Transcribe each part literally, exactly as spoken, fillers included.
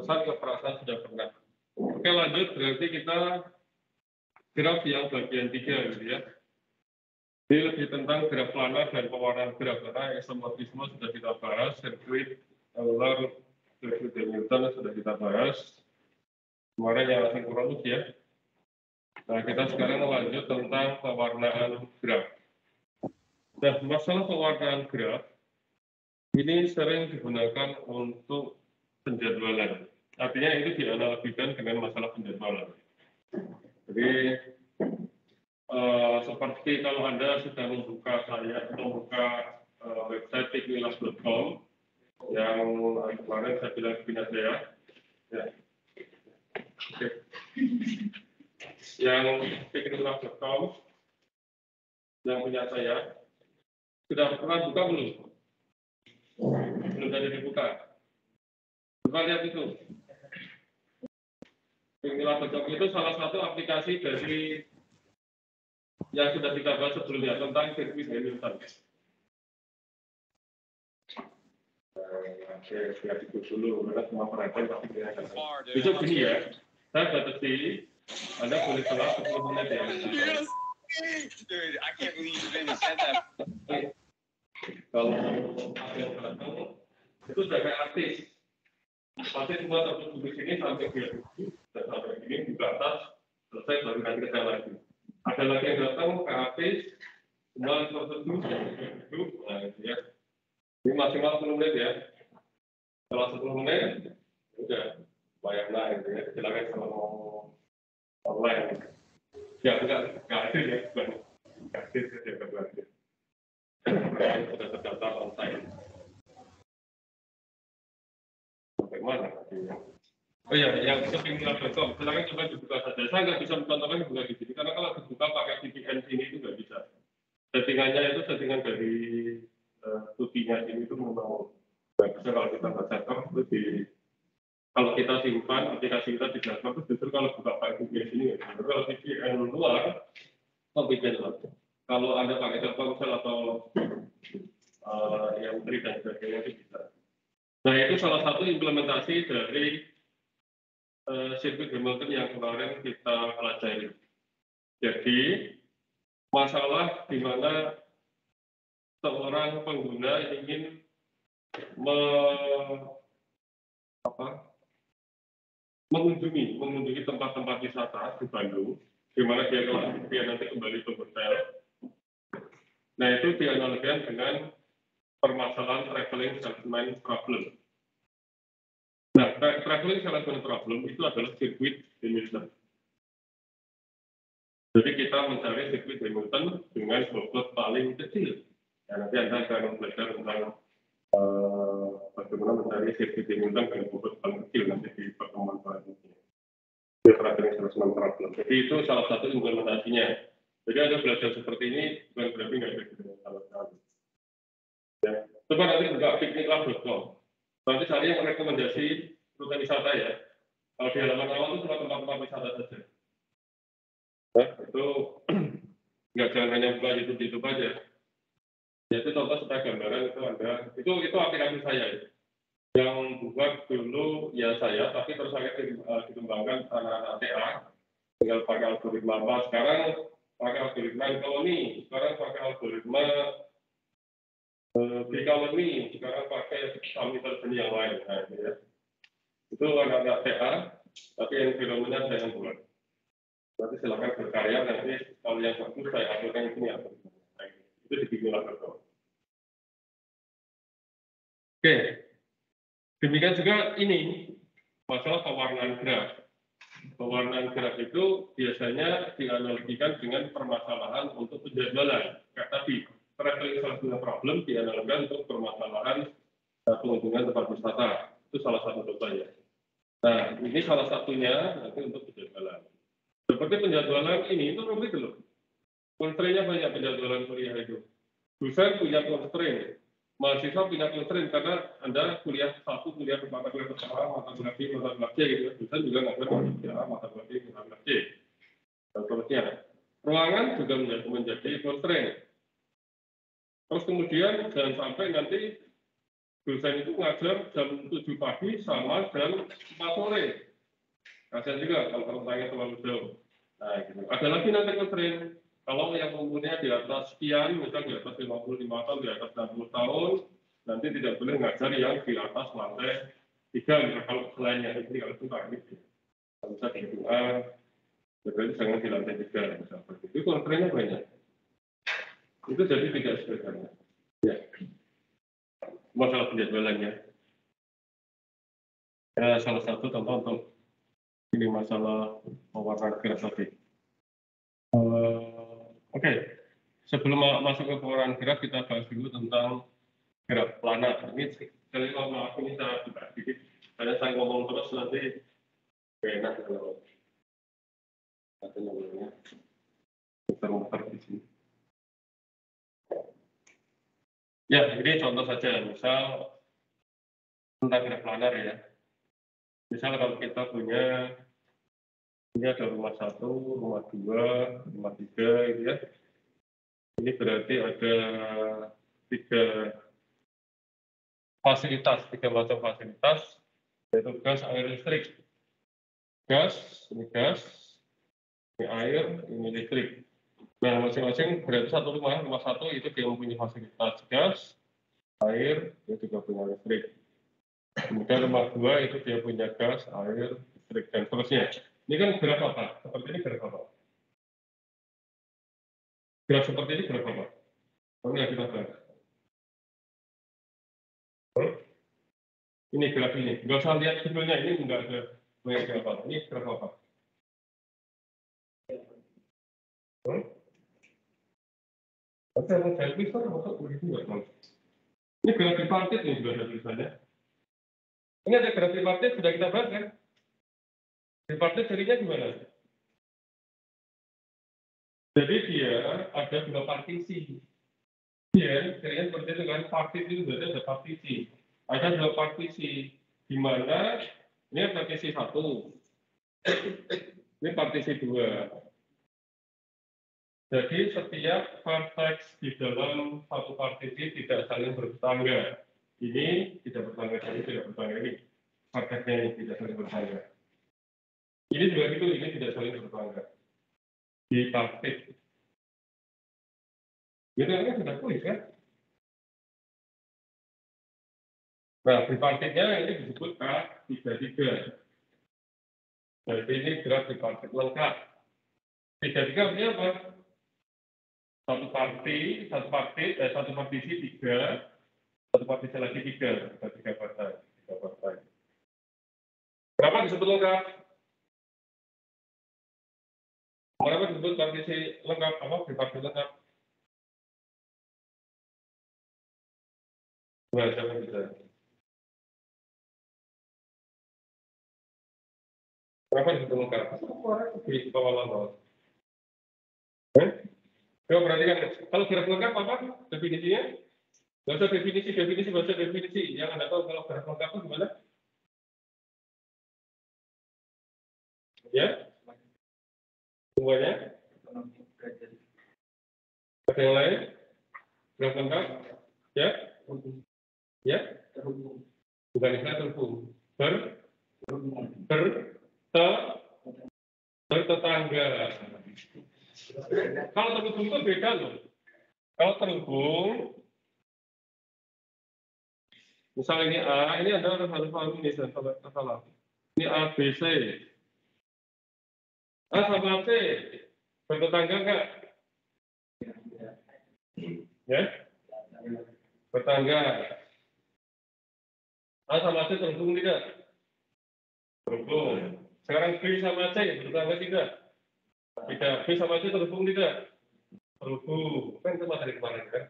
pesan ke perasaan sudah pernah. Oke, lanjut, berarti kita graf yang bagian tiga gitu ya. Ini lebih tentang graf planar dan pewarnaan graf, karena isomorfisme sudah kita bahas, sirkuit angular, sirkuit Hamilton sudah kita bahas. Kemarin yang asinkronus ya. Nah, kita sekarang lanjut tentang pewarnaan graf. Nah, masalah pewarnaan graf ini sering digunakan untuk penjadwalan. Artinya itu dianalogikan dengan masalah penjadwalan. Jadi uh, seperti kalau Anda sudah membuka saya membuka uh, website tikmilas dot com yang kemarin saya bilang punya saya, ya. Oke. Yang tikmilas dot com yang punya saya sudah pernah buka belum? Belum ada dibuka. Coba lihat itu. Tikmilas dot com itu salah satu aplikasi dari yang sudah kita bahas sebelumnya tentang sirkuit Hamilton. Oke, lihat itu dulu, karena semua perhatian pasti kelihatan. Itu gini ya, saya batasi, Anda boleh telat sepuluh menit ya. Dude, I can't believe you even said that. Kalau ada yang datang, itu sudah kayak artis. Pasti semua tertutup di sini sampai dia duduk, dan sampai ini buka atas, selesai baru nanti ke saya lagi. Ada lagi yang datang ke artis, semua tertutup, duduk, nah gitu ya. Ini maksimal sepuluh menit ya. Setelah sepuluh menit, udah bayar lah gitu ya. Silakan kalau mau online. Ya, enggak, enggak adil ya, bukan. Enggak adil, ya, enggak adil. Sudah terdaftar online. Sampai mana artinya? Oh iya, yang tikmilas dot com, silakan coba dibuka saja. Saya nggak bisa mencontohkan dibuka di sini, karena kalau dibuka pakai V P N sini itu nggak bisa. Settingannya itu settingan dari uh, tukinya ini itu memang nggak bisa kalau kita baca itu di kalau kita simpan aplikasi kita di desktop itu justru kalau buka pakai V P N sini, justru kalau V P N luar, oh V P N luar. Kalau Anda pakai Telkomsel atau uh, yang Tri dan sebagainya itu bisa. Nah itu salah satu implementasi dari uh, sirkuit Hamilton yang kemarin kita pelajari. Jadi masalah di mana seorang pengguna ingin me, apa, mengunjungi mengunjungi tempat-tempat wisata di Bandung, di mana dia dia nanti kembali ke hotel. Nah itu dianalogikan dengan permasalahan traveling salesman problem. Nah, traveling salesman problem itu adalah sirkuit Hamilton. Jadi kita mencari sirkuit Hamilton dengan bobot paling kecil. Ya, nanti Anda akan belajar tentang uh, bagaimana mencari sirkuit Hamilton dengan bobot paling kecil nanti di pertemuan selanjutnya. Traveling salesman problem. Jadi itu salah satu implementasinya. Jadi Anda belajar seperti ini bukan berarti nggak bisa dengan salah sekali. Ya. Coba nanti buka tikmilas dot com. Nanti saya yang rekomendasi rute wisata ya. Kalau di halaman awal itu cuma tempat-tempat wisata saja. Nah, itu nggak jangan hanya buka YouTube-YouTube aja. Ya, itu contoh supaya gambaran itu Anda, itu itu aplikasi saya ya. Yang buat dulu ya saya, tapi terus saya dikembangkan anak-anak T A, tinggal pakai algoritma apa. Sekarang pakai algoritma koloni, sekarang pakai algoritma di koloni, sekarang pakai sampai yang lain. Nah, ya. Itu anak-anak T A, tapi yang filmnya saya yang buat. Nanti silakan berkarya, nanti kalau yang bagus saya hasilkan ini apa. Nah, itu di tikmilas dot com. Oke, demikian juga ini masalah pewarnaan graf. Pewarnaan graf itu biasanya dianalogikan dengan permasalahan untuk penjadwalan. Kayak tadi, traveling salesman problem dianalogikan untuk permasalahan pengunjungan tempat wisata. Itu salah satu contohnya. Nah, ini salah satunya nanti untuk penjadwalan. Seperti penjadwalan ini, itu rumit loh. Constraint-nya banyak penjadwalan kuliah itu. Dosen punya constraint, mahasiswa punya constraint karena Anda kuliah satu, kuliah mata kuliah pertama, mata kuliah B, mata kuliah C gitu. Dosen juga ngajar mata kuliah A, mata kuliah B, mata kuliah C. Dan seterusnya. Ruangan juga menjadi, menjadi constraint. Terus kemudian jangan sampai nanti dosen itu ngajar jam tujuh pagi sama jam empat sore. Kasihan juga kalau rentangnya terlalu jauh. Nah, gitu. Ada lagi nanti constraint. Kalau yang umurnya di atas sekian, misalnya di atas lima puluh lima tahun, di atas enam puluh tahun, nanti tidak boleh ngajar yang di atas lantai tiga. Gitu. Kalau selainnya ini kalau itu tak gitu. Kalau bisa di dua, berarti jangan di lantai tiga. Misalnya. Itu constraintnya banyak. Itu jadi tidak sederhana. Ya. Masalah penjadwalannya. Ya, salah satu contoh untuk ini masalah pewarnaan gerak tadi. Uh, Oke, okay. Sebelum masuk ke pewarnaan gerak, kita bahas dulu tentang gerak planar. Ini sekali lama aku ini saya buka sedikit, karena saya ngomong terus nanti enak kalau ada namanya muter-muter di sini. Ya, ini contoh saja, misal tentang gerak planar ya. Misal kalau kita punya ini ada rumah satu, rumah dua, rumah tiga, gitu ya. Ini berarti ada tiga fasilitas, tiga macam fasilitas, yaitu gas, air, listrik. Gas, ini gas, ini air, ini listrik. Nah, masing-masing berarti satu rumah, rumah satu itu dia mempunyai fasilitas gas, air, dia juga punya listrik. Kemudian rumah dua itu dia punya gas, air, listrik, dan seterusnya. Ini kan gerak apa? Seperti ini gerak apa? Gerak seperti ini gerak apa? Oh, ini kita bahas. Ini gerak ini. Nggak usah lihat judulnya, ini nggak ada gerak apa. Ini gerak apa? Hmm? Oke, mau saya bisa, masuk begitu nggak, Bang? Ini gerak tripartit nih juga ada tulisannya. Ini ada gerak tripartit, sudah kita bahas kan? Tripartit cirinya gimana? Jadi dia ada dua partisi. Dia, cirinya seperti itu kan, partit itu berarti ada partisi. Ada dua partisi, di mana ini partisi satu, ini partisi dua. Jadi setiap vertex di dalam satu partisi tidak saling bertetangga. Ini tidak bertetangga, ini tidak bertetangga, ini vertexnya ini tidak saling bertetangga. Ini juga gitu, ini tidak saling bertetangga. Di partit. Itu kan sudah tulis kan? Nah, di partitnya ini disebut K tiga tiga. Jadi ini gerak di partit lengkap. tiga tiga artinya apa? Satu parti, satu partit, eh, satu partisi tiga, satu partisi lagi tiga, ada tiga partai, tiga partai. Kenapa disebut lengkap? Kenapa disebut partisi lengkap? Apa di partisi lengkap? Nah, siapa bisa? Kenapa disebut lengkap? Di bawah-bawah. Eh? Coba perhatikan, kalau gerak lengkap apa definisinya? Nggak usah definisi, definisi, nggak usah definisi. Yang Anda tahu kalau gerak lengkap itu gimana? Ya? Semuanya? Ada yang lain? Gerak lengkap? Ya? Ya? Bukan istilah terhubung. Ber? Ber? Te? Bertetangga. Kalau terhubung itu beda loh. Kalau terhubung, misalnya ini A, ini ada harus paham ini, salah. Ini A, B, C. A sama C, bertetangga enggak? Ya? Bertetangga. A sama C terhubung tidak? Terhubung. Sekarang B sama C, bertetangga tidak? Tidak. B sama C terhubung tidak? Terhubung. Kan itu materi kemarin kan?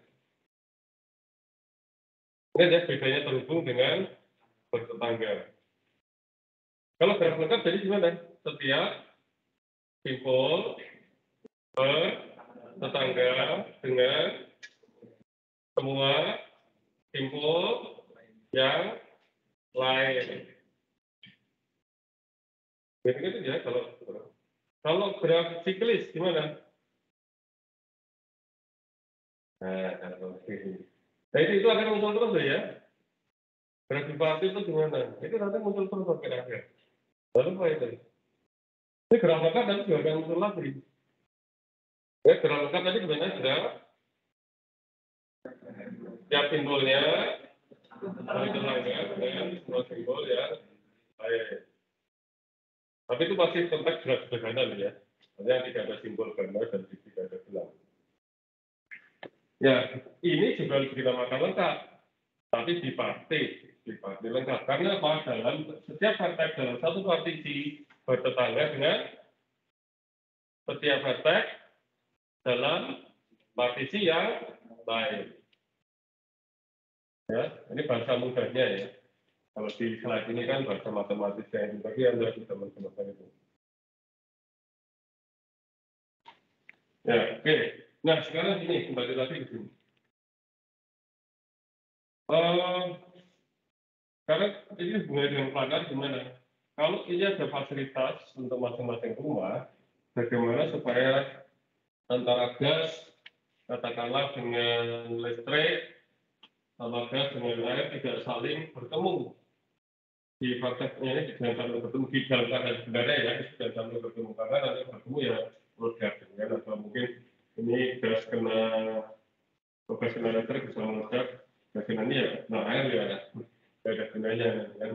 Ini ada bedanya terhubung dengan bertetangga. Kalau gerak lengkap jadi gimana? Setiap simpul bertetangga dengan semua simpul yang lain. Gitu-gitu ya kalau kalau gerak siklis gimana? Nah, kalau nah itu, itu akan muncul terus ya. Gerak dipati itu gimana? Itu nanti muncul terus sampai akhir. Lalu apa itu? Ini gerak lengkap nanti juga akan muncul lagi. Ya, gerak lengkap tadi sebenarnya sudah tiap simbolnya, terangnya dengan semua simbol ya. Baik. Tapi itu pasti konteks gerak sederhana ya. Artinya tidak ada simbol gambar dan tidak ada gelang. Ya, ini juga harus dinamakan lengkap. Tapi diparti, diparti lengkap. Karena apa? Dalam setiap vertex dalam satu partisi bertetangga dengan setiap vertex dalam partisi yang lain. Ya, ini bahasa mudahnya ya. Kalau di slide ini kan bahasa matematisnya itu, tapi Anda bisa mencoba itu. Ya, oke. Okay. Nah, sekarang ini kembali lagi ke sini. Uh, karena ini hubungannya dengan planar gimana? Kalau ini ada fasilitas untuk masing-masing rumah, bagaimana supaya antara gas, katakanlah dengan listrik, sama gas dengan air tidak saling bertemu. Di prakteknya ini tidak sampai bertemu di dalam keadaan sebenarnya ya, tidak sampai bertemu karena nanti bertemu ya meledak kan, atau mungkin ini gas kena gas kena listrik bisa meledak, gas kena ini ya nah air ya tidak ada gunanya kan.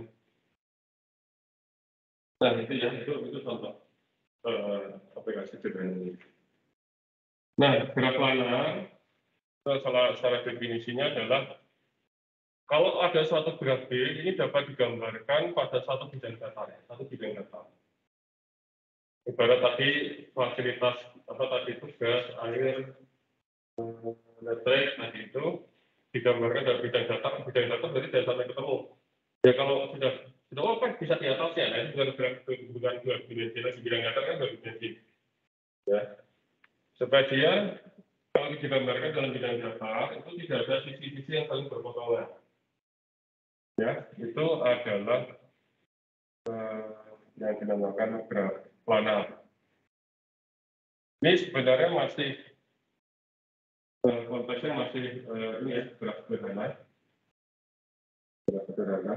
Nah itu ya itu itu contoh uh, aplikasi sederhana ini. Nah gerak planar salah secara definisinya adalah kalau ada suatu graf B, ini dapat digambarkan pada satu bidang datar, satu bidang datar. Ibarat tadi fasilitas apa tadi itu gas, air, listrik tadi itu digambarkan dari bidang datar, bidang datar berarti tidak sampai ketemu. Ya kalau sudah sudah oh kan bisa di atas ya, nah, itu bukan graf bukan graf dimensi lagi bidang datar kan dua dimensi. Ya, supaya dia kalau digambarkan dalam bidang datar itu tidak ada sisi-sisi yang saling berpotongan. Ya, itu adalah uh, yang dinamakan graf planar. Ini sebenarnya masih uh, konteksnya masih uh, ini ya graf sederhana, graf sederhana.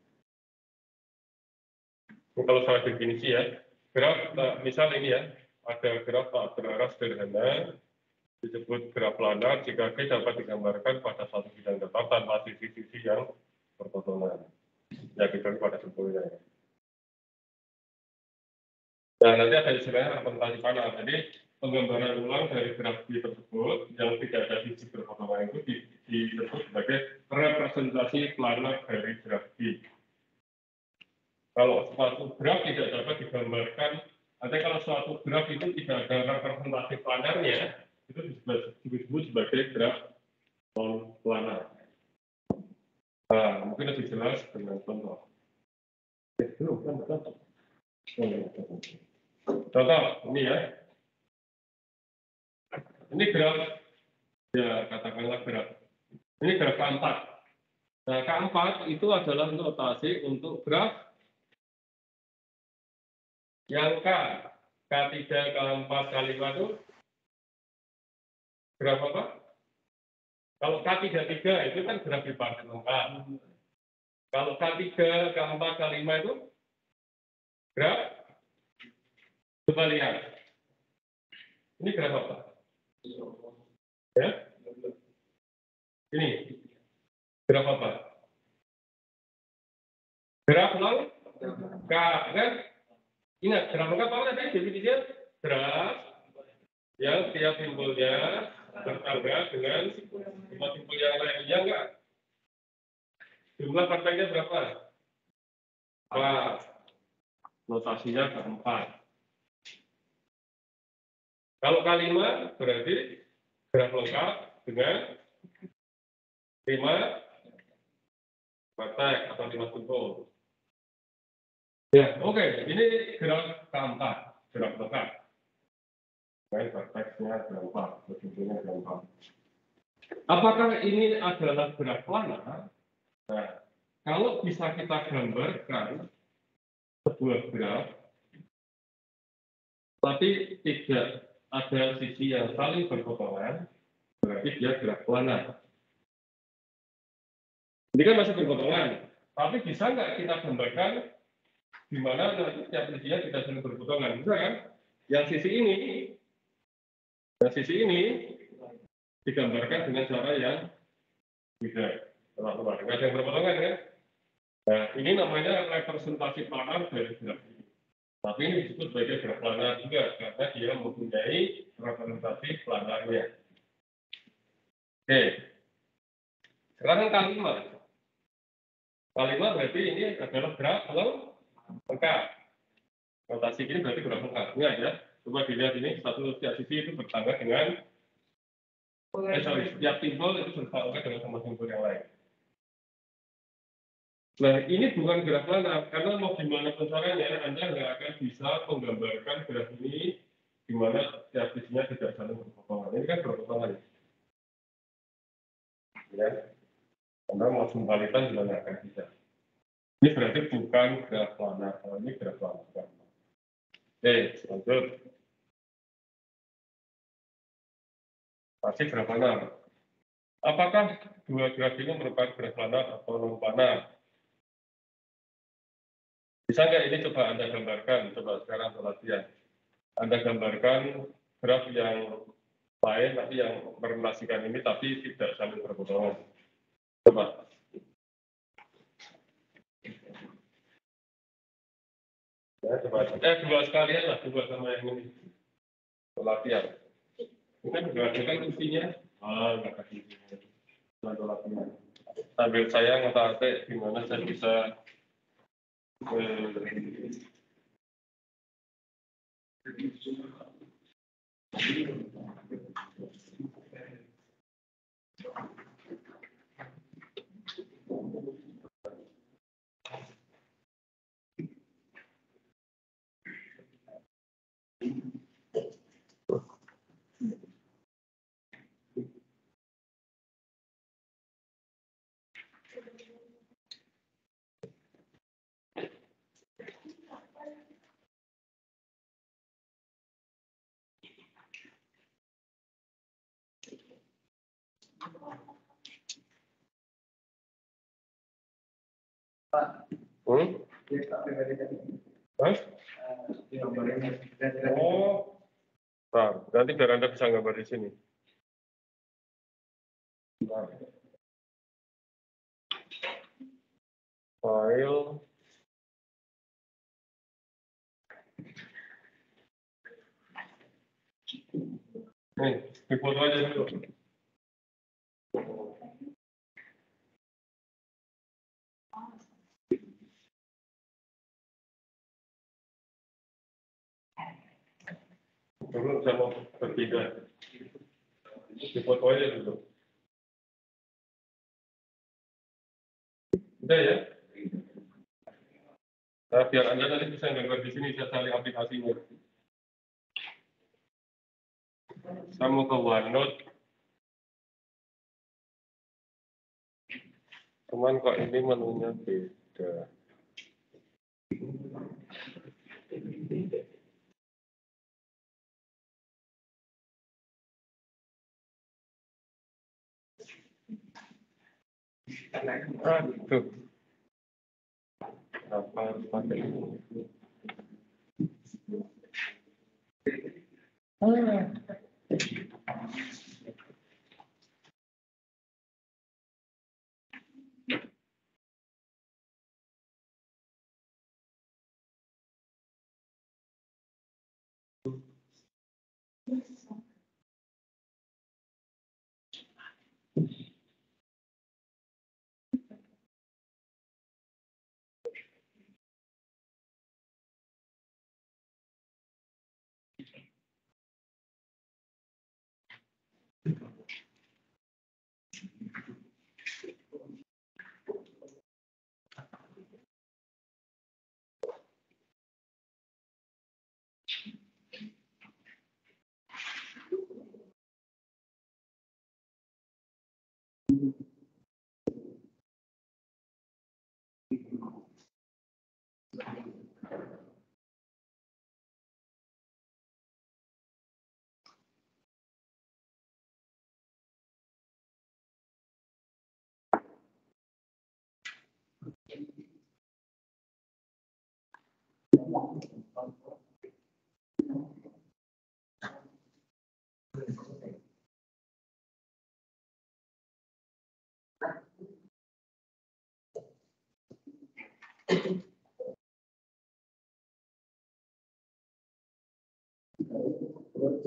Ini kalau salah definisi ya, graf uh, misal ini ya, ada graf berarah sederhana disebut graf planar jika G dapat digambarkan pada satu bidang datar tanpa sisi-sisi yang berpotongan. Ya kita pada simpulnya. Nah, nanti ada istilahnya representasi panel. Jadi, penggambaran ulang dari graf B tersebut yang tidak ada sisi berpotongan itu disebut sebagai representasi planar dari graf B. Kalau suatu graf tidak dapat digambarkan, artinya kalau suatu graf itu tidak ada representasi planarnya, itu disebut sebagai graf non planar. Nah, mungkin lebih jelas dengan contoh. Eh, belum, kan contoh. Contoh, ini ya. Ini graf, ya katakanlah graf. Ini graf K empat. Nah, K empat itu adalah notasi untuk graf yang K. K tiga, K empat, K lima itu graf apa? Kalau K tiga tiga itu kan graf bipartit lengkap. Kalau K tiga, K empat, K lima itu graf kebalikan. Ini graf apa? Ya? Ini graf apa? Graf lengkap kan? Ingat, graf lengkap apa tadi definisinya? Graf yang tiap simbolnya bertangga dengan semua simbol yang lainnya enggak? Jumlah partainya berapa? Empat. Notasinya keempat. Kalau K lima berarti graf lengkap dengan lima partai atau lima simbol. Ya, oke. Okay. Ini graf K empat, graf lengkap. Dengan partaisnya keempat, simbolnya keempat. Apakah ini adalah graf planar? Nah, kalau bisa kita gambarkan sebuah graf, tapi tidak ada sisi yang saling berpotongan, berarti dia graf planar. Ini kan masih berpotongan. Tapi bisa nggak kita gambarkan di mana nanti setiap sisinya tidak saling berpotongan? Bisa kan? Yang sisi ini, yang sisi ini digambarkan dengan cara yang beda. Teman-teman, nggak ada yang berpotongan kan? Nah, ini namanya representasi planar dari graf ini. Tapi ini disebut sebagai graf planar juga karena dia mempunyai representasi planarnya. Oke, sekarang kalimat. Kalimat berarti ini adalah graf lengkap. Notasi ini berarti graf lengkap. Ingat ya, coba dilihat ini satu setiap sisi itu bertambah dengan eh sorry, setiap simbol itu bertambah dengan sama simbol yang lain. Nah, ini bukan graf planar, karena mau gimana pun caranya, Anda nggak akan bisa menggambarkan graf ini di mana setiap sisinya tidak saling berpotongan. Ini kan berpotongan. Ya, Anda mau sumbalitan juga nggak akan bisa. Ini berarti bukan graf planar, kalau ini graf planar. Oke, lanjut. Masih graf planar. Apakah dua graf ini merupakan graf planar atau non planar? Bisa nggak ini coba Anda gambarkan? Coba sekarang latihan. Anda gambarkan graf yang lain, tapi yang merelasikan ini, tapi tidak saling berpotongan. Coba. Ya, coba. Eh, dua sekalian lah, dua sama yang ini. Latihan. Ini kan kan isinya. Ah, nggak kasih isinya. Latihan. Sambil saya ngetate gimana saya bisa eh, hmm? Hah? Oh, nah, nanti biar Anda bisa gambar di sini. Nah. File. Nih, di foto aja dulu. Dulu saya mau berpindah. Di foto aja dulu. Udah ya? Nah, biar Anda nanti bisa gambar di sini, saya cari aplikasinya. Saya mau ke OneNote. Cuman kok ini menunya beda. Aduh. Apa harus pakai ini? Ah.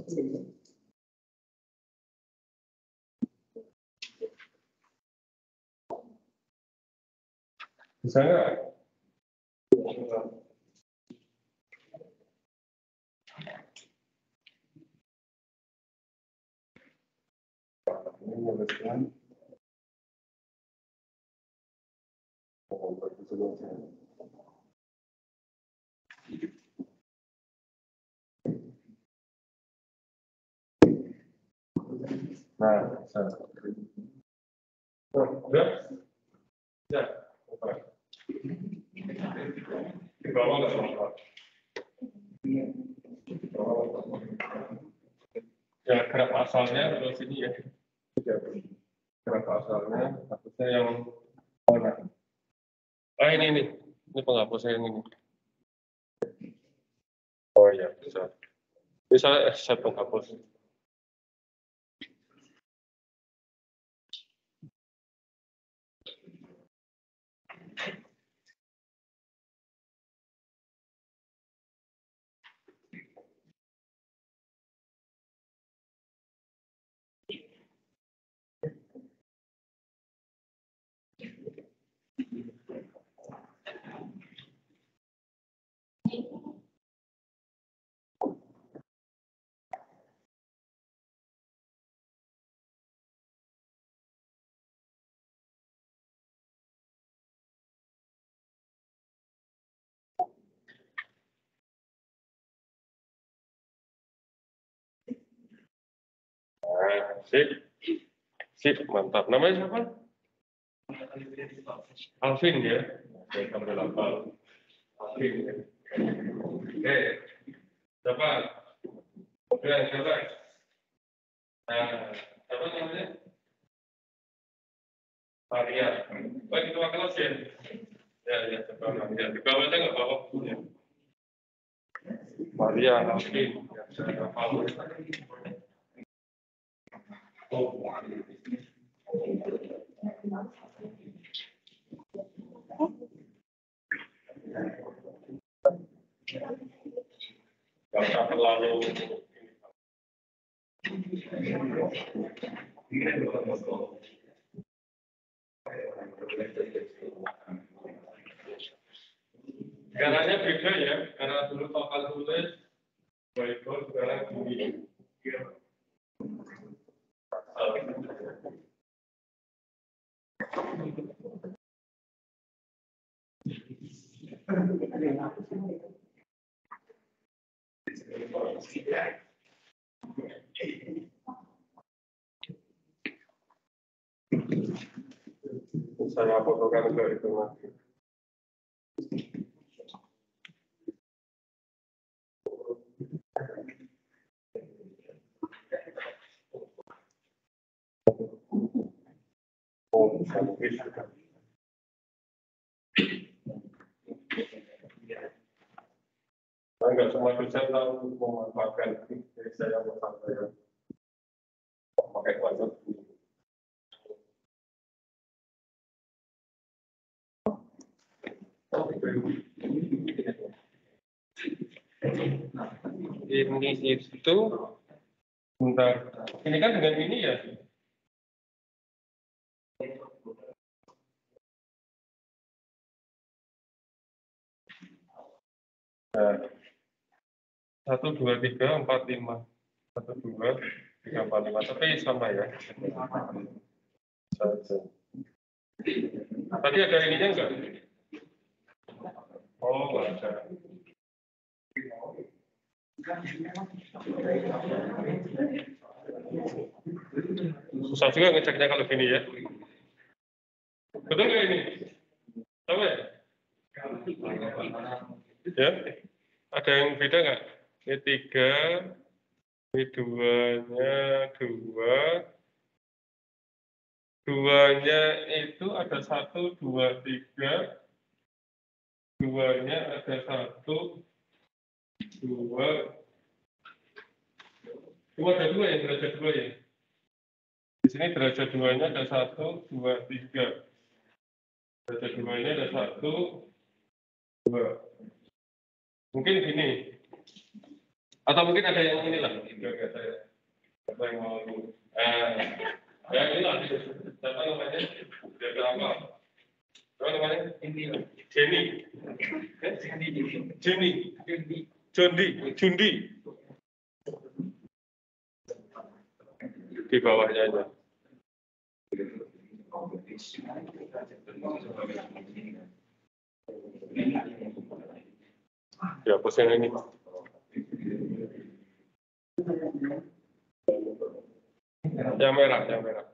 Bisa nggak? Ini menuliskan. Nah, bisa. Oh, udah? Ya, oke. Di bawah nggak apa-apa. Ya, gerak asalnya terus ini ya. Gerak asalnya, harusnya yang mana? Ah, ini nih. Ini penghapusnya yang ini. Oh iya, bisa. Bisa set penghapus. Nah, sip. Sip, mantap. Namanya siapa? Alvin ya? Oke, sampai delapan. Alvin ya. Oke. Siapa? Oke, siapa? Nah, siapa namanya? Maria. Oh, itu kelas ya? Ya, ya, coba Maria. Di bawah aja nggak apa-apa. Ya. Maria, Alvin. Ya, saya hafal. Oh. Nggak usah terlalu Caranya beda ya, karena dulu total tulis Bible sekarang ini. Saya fotokan ke itu nanti. Oh, sampai. Saya nggak semua dosen tahu memanfaatkan ini, jadi saya mau sampaikan pakai WhatsApp. Ini itu, bentar. Ini kan dengan ini ya. Nah, satu dua tiga empat lima, satu dua tiga empat lima, tapi sama ya. Saja. Tadi ada ininya enggak? Oh, ada. Susah juga ngeceknya kalau gini ya. Betul nggak ini? Tahu ya? Ya? Ada yang beda nggak? Ini tiga, ini duanya dua, duanya itu ada satu, dua, tiga, duanya ada satu, dua, dua ada dua ya, derajat dua ya. Di sini derajat duanya ada satu, dua, tiga. Derajat duanya ada satu, dua. Mungkin gini. Atau mungkin ada yang inilah, enggak saya. Apa yang mau? Eh, ya inilah. Siapa namanya? Dari apa? Apa namanya? Ini. Jenny. Jenny. Jenny. Jondi. Jundi. Di bawahnya aja. Ya, pusing ini. Yang merah, yang merah.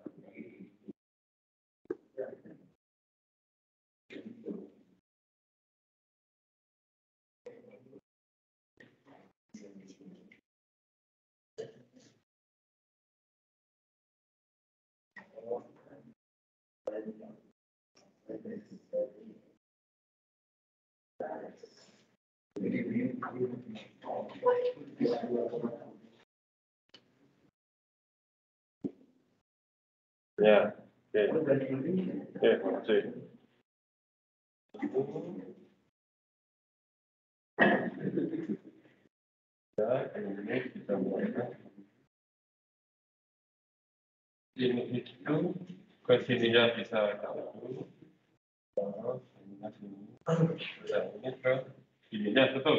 Ya, oke. Oke, makasih. Ya, ini kita mulai. Ini itu ke sininya bisa dulu. Terus ini sini. Ya, ini ke sininya betul.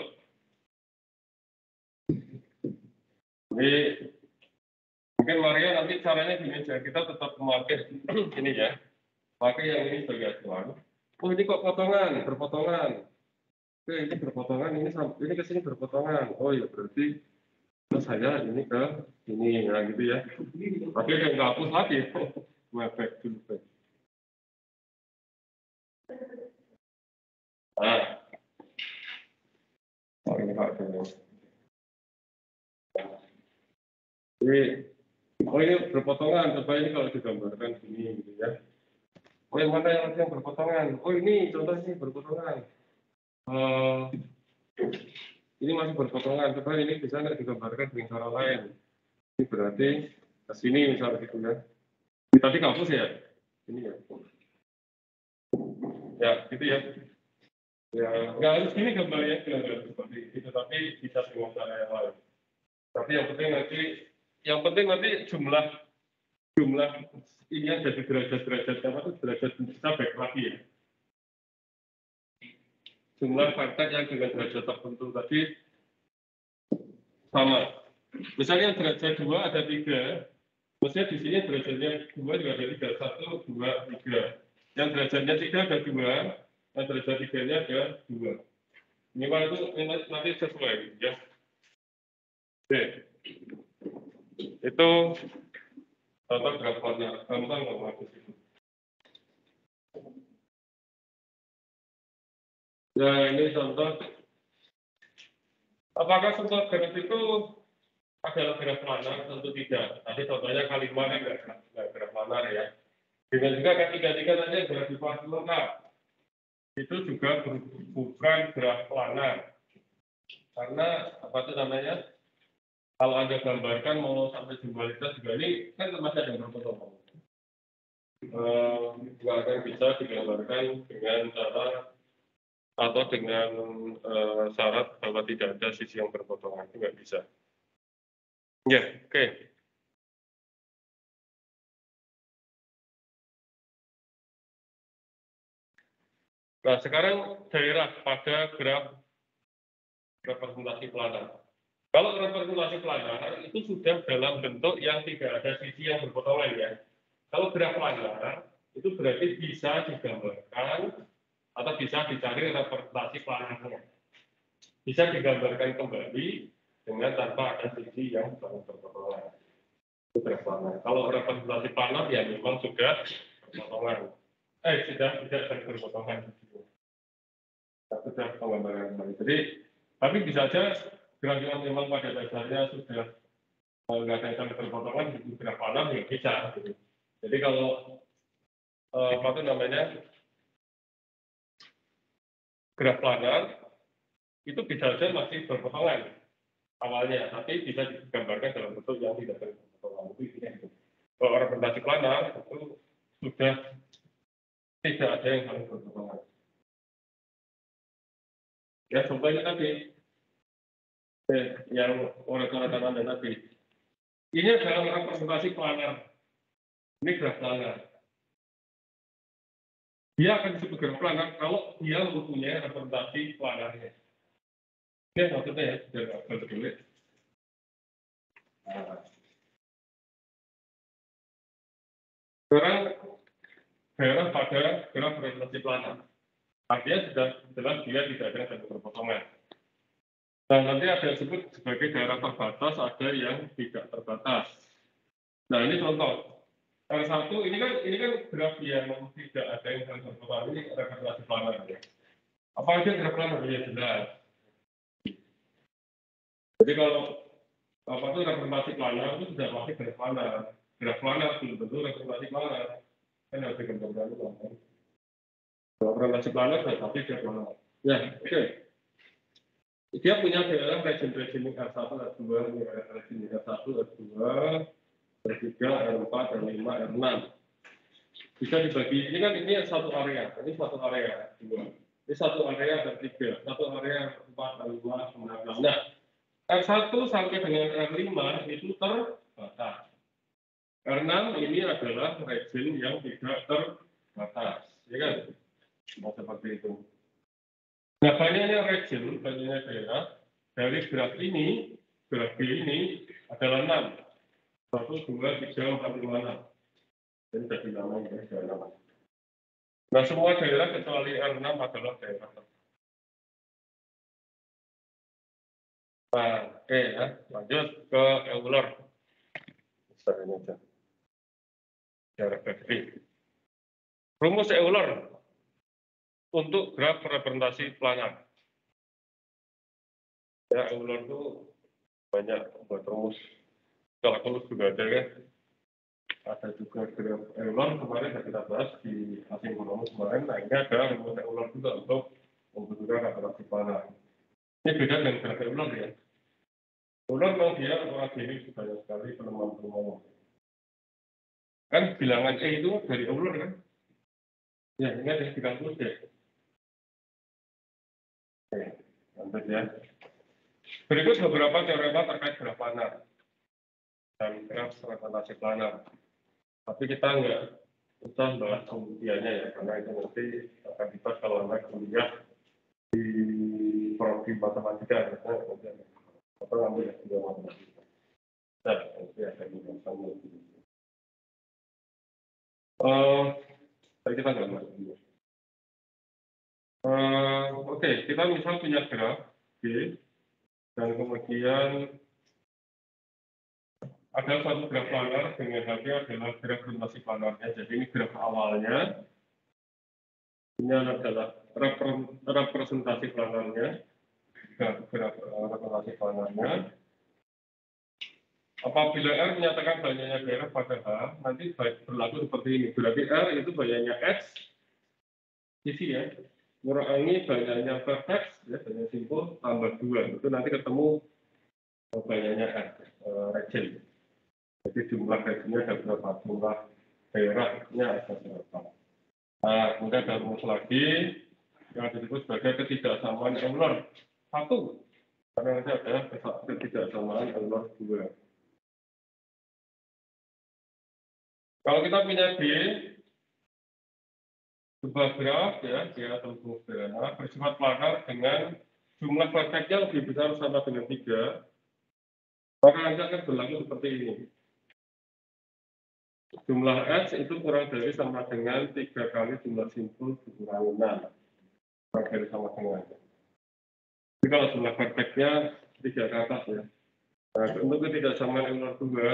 Ini mungkin Mario nanti caranya gini aja, kita tetap memakai ini ya. Pakai yang ini sebagai acuan. Oh ini kok potongan, berpotongan. Oke ini berpotongan, ini ini ke sini berpotongan. Oh ya berarti terus saya ini ke ini ya gitu ya. Tapi udah nggak hapus lagi. Back dulu back. Nah, oh ini Pak. Ini, oh ini berpotongan. Coba ini kalau digambarkan sini gitu ya. Oh yang mana yang yang berpotongan? Oh ini contohnya berpotongan. Uh, ini masih berpotongan. Coba ini bisa nggak digambarkan dengan cara lain? Ini berarti ke sini misalnya gitu ya. Ini tadi kampus ya? Ini ya. Ya, gitu ya. Ya, nggak harus ini gambarnya gambar seperti itu, tapi bisa dengan cara yang lain. Tapi yang penting nanti, yang penting nanti jumlah jumlah ini ada di derajat-derajat apa itu derajat bisa baik lagi ya. Jumlah fakta yang dengan derajat tertentu tadi sama. Misalnya derajat dua ada tiga, maksudnya di sini derajatnya dua juga ada tiga, satu, dua, tiga. Yang derajatnya tiga ada dua, yang derajat tiganya ada dua. Minimal itu nanti sesuai, ya. Oke. Itu contoh grafiknya, gampang nggak bagus itu. Ya ini contoh. Apakah semua graf itu adalah graf planar? Tentu tidak. Tadi contohnya kalimat kan nggak graf planar ya. Dengan juga kan tiga-tiga saja graf diparti lengkap. Itu juga bukan graf planar. Karena apa itu namanya? Kalau Anda gambarkan mau sampai simbolitas juga ini kan masih ada yang berpotong. Nggak akan bisa digambarkan dengan cara atau dengan uh, syarat bahwa tidak ada sisi yang berpotongan, itu nggak bisa. Ya, yeah, oke. Okay. Nah, sekarang daerah pada graf representasi planar. Kalau representasi planar itu sudah dalam bentuk yang tidak ada sisi yang berpotongan ya. Kalau graf planar itu berarti bisa digambarkan atau bisa dicari representasi planarnya. Bisa digambarkan kembali dengan tanpa ada sisi yang berpotongan. Itu graf planar. Kalau representasi planar ya memang sudah berpotongan. Eh, sudah tidak saling berpotongan. Sudah penggambaran kembali. Jadi, tapi bisa saja graf yang memang pada dasarnya sudah nggak ada yang saling berpotongan di graf planar ya bisa. Gitu. Jadi kalau eh, apa itu namanya graf planar itu bisa saja masih berpotongan awalnya, tapi bisa digambarkan dalam bentuk yang tidak berpotongan. Itu itu. Kalau representasi planar itu sudah tidak ada yang saling berpotongan. Ya contohnya tadi eh, yang oleh tanda Anda tadi. Ini adalah representasi planar. Ini graf planar. Dia akan disebut graf planar kalau dia mempunyai representasi planarnya. Ini maksudnya ya, biar nggak tertulis. Nah. Sekarang daerah pada graf representasi planar. Artinya sudah jelas dia tidak ada satu perpotongan. Nah, nanti ada yang disebut sebagai daerah terbatas, ada yang tidak terbatas. Nah, ini contoh. R satu ini kan ini kan graf yang tidak ada yang terpotongan, ini representasi planar ya. Apa aja graf planar? Ya jelas. Jadi kalau apa itu representasi planar itu sudah pasti graf planar. Graf planar belum tentu representasi planar. Kan harus digambarkan dulu kan. Kalau representasi planar sudah pasti graf planar. Ya, oke. Okay. Dia punya daerah region-region R satu, R dua, region R satu, R dua, R tiga, R empat, R lima, R enam. Bisa dibagi, ini kan ini satu area, ini satu area, dua. Ini satu area R tiga, satu area R empat, R lima, R enam. Nah, R satu sampai dengan R lima itu terbatas. R enam ini adalah region yang tidak terbatas. Ya kan? Nah, seperti itu. Nah, banyaknya region, banyaknya daerah, dari graf ini, graf B ini adalah enam. satu, dua, tiga, empat, lima, enam. Jadi jadi nama ini adalah enam. Nah, semua daerah kecuali R enam adalah daerah terbatas. Nah, oke ya, lanjut ke Euler. Misalnya aja. Daerah Berkeley. Rumus Euler untuk graf representasi planar. Ya, Euler itu banyak buat rumus. Kalkulus juga ada ya. Ada juga graf Euler kemarin yang kita bahas di asinkronus kemarin. Nah, ini ada rumus Euler juga untuk membentukkan representasi planar. Ini beda dengan graf Euler ya. Euler memang dia algebraic banyak sekali penemuan-penemuan. Kan bilangan E itu dari Euler kan? Ya, ini ada di kalkulus ya. Oke, lanjut ya. Berikut beberapa teorema terkait graf planar dan graf representasi planar. Tapi kita nggak usah bahas pembuktiannya ya, karena itu nanti akan dibahas kalau Anda kuliah di prodi matematika. Atau ngambil S dua matematika. Nah, nanti akan dibahas lagi. Uh, tapi kita nggak masuk dulu. Uh, Oke, okay. Kita misal punya graf G, dan kemudian ada satu graf planar dengan harga adalah graf representasi planarnya. Jadi ini graf awalnya, ini adalah representasi planarnya, graf, graf representasi planarnya. Apabila R menyatakan banyaknya daerah pada H, nanti berlaku seperti ini. Berarti R itu banyaknya X, isi ya, mengurangi banyaknya vertex, ya, banyak simpul, tambah dua. Itu nanti ketemu banyaknya R, region. Jadi jumlah regionnya ada berapa, jumlah daerahnya ada berapa. Nah, kemudian ada rumus lagi yang disebut sebagai ketidaksamaan Euler satu. Karena nanti ada ketidaksamaan Euler dua. Kalau kita punya D, sebuah graf ya, dia tentu sederhana, bersifat planar dengan jumlah vertexnya lebih besar sama dengan tiga, maka nanti akan berlaku seperti ini. Jumlah X itu kurang dari sama dengan tiga kali jumlah simpul dikurangi enam. Kurang dari sama dengan. Jadi kalau jumlah vertexnya tiga ke atas ya. Nah, untuk ketidaksamaan Euler dua,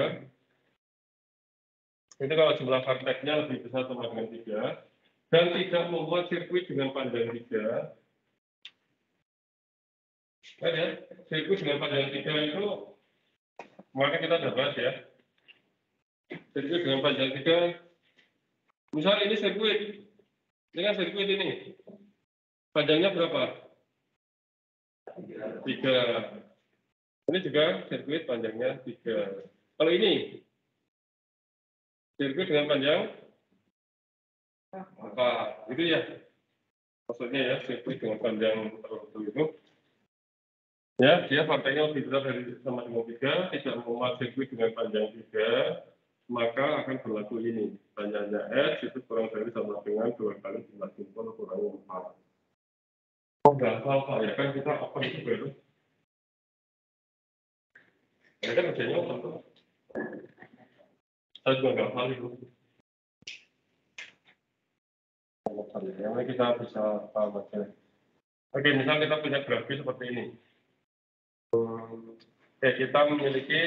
itu kalau jumlah vertexnya lebih besar sama dengan tiga, dan tidak membuat sirkuit dengan panjang tiga. Kan ya, sirkuit dengan panjang tiga itu, makanya kita sudah bahas ya. Sirkuit dengan panjang tiga, misal ini sirkuit, ini kan sirkuit ini, panjangnya berapa? tiga. Ini juga sirkuit panjangnya tiga. Kalau ini, sirkuit dengan panjang empat. Itu ya, maksudnya ya, sirkuit dengan panjang tertentu itu. Ya, dia partainya lebih besar dari sama dengan tiga, tidak memuat sirkuit dengan panjang tiga, maka akan berlaku ini. Panjangnya S itu kurang dari sama dengan dua kali jumlah simpul kurangi empat. Oh, nggak apa-apa ya kan kita open itu baru. Ya kan kerjanya open tuh. Saya juga nggak hafal itu. Yang ini kita bisa paham aja. Oke, misal kita punya grafis seperti ini. Oke, kita memiliki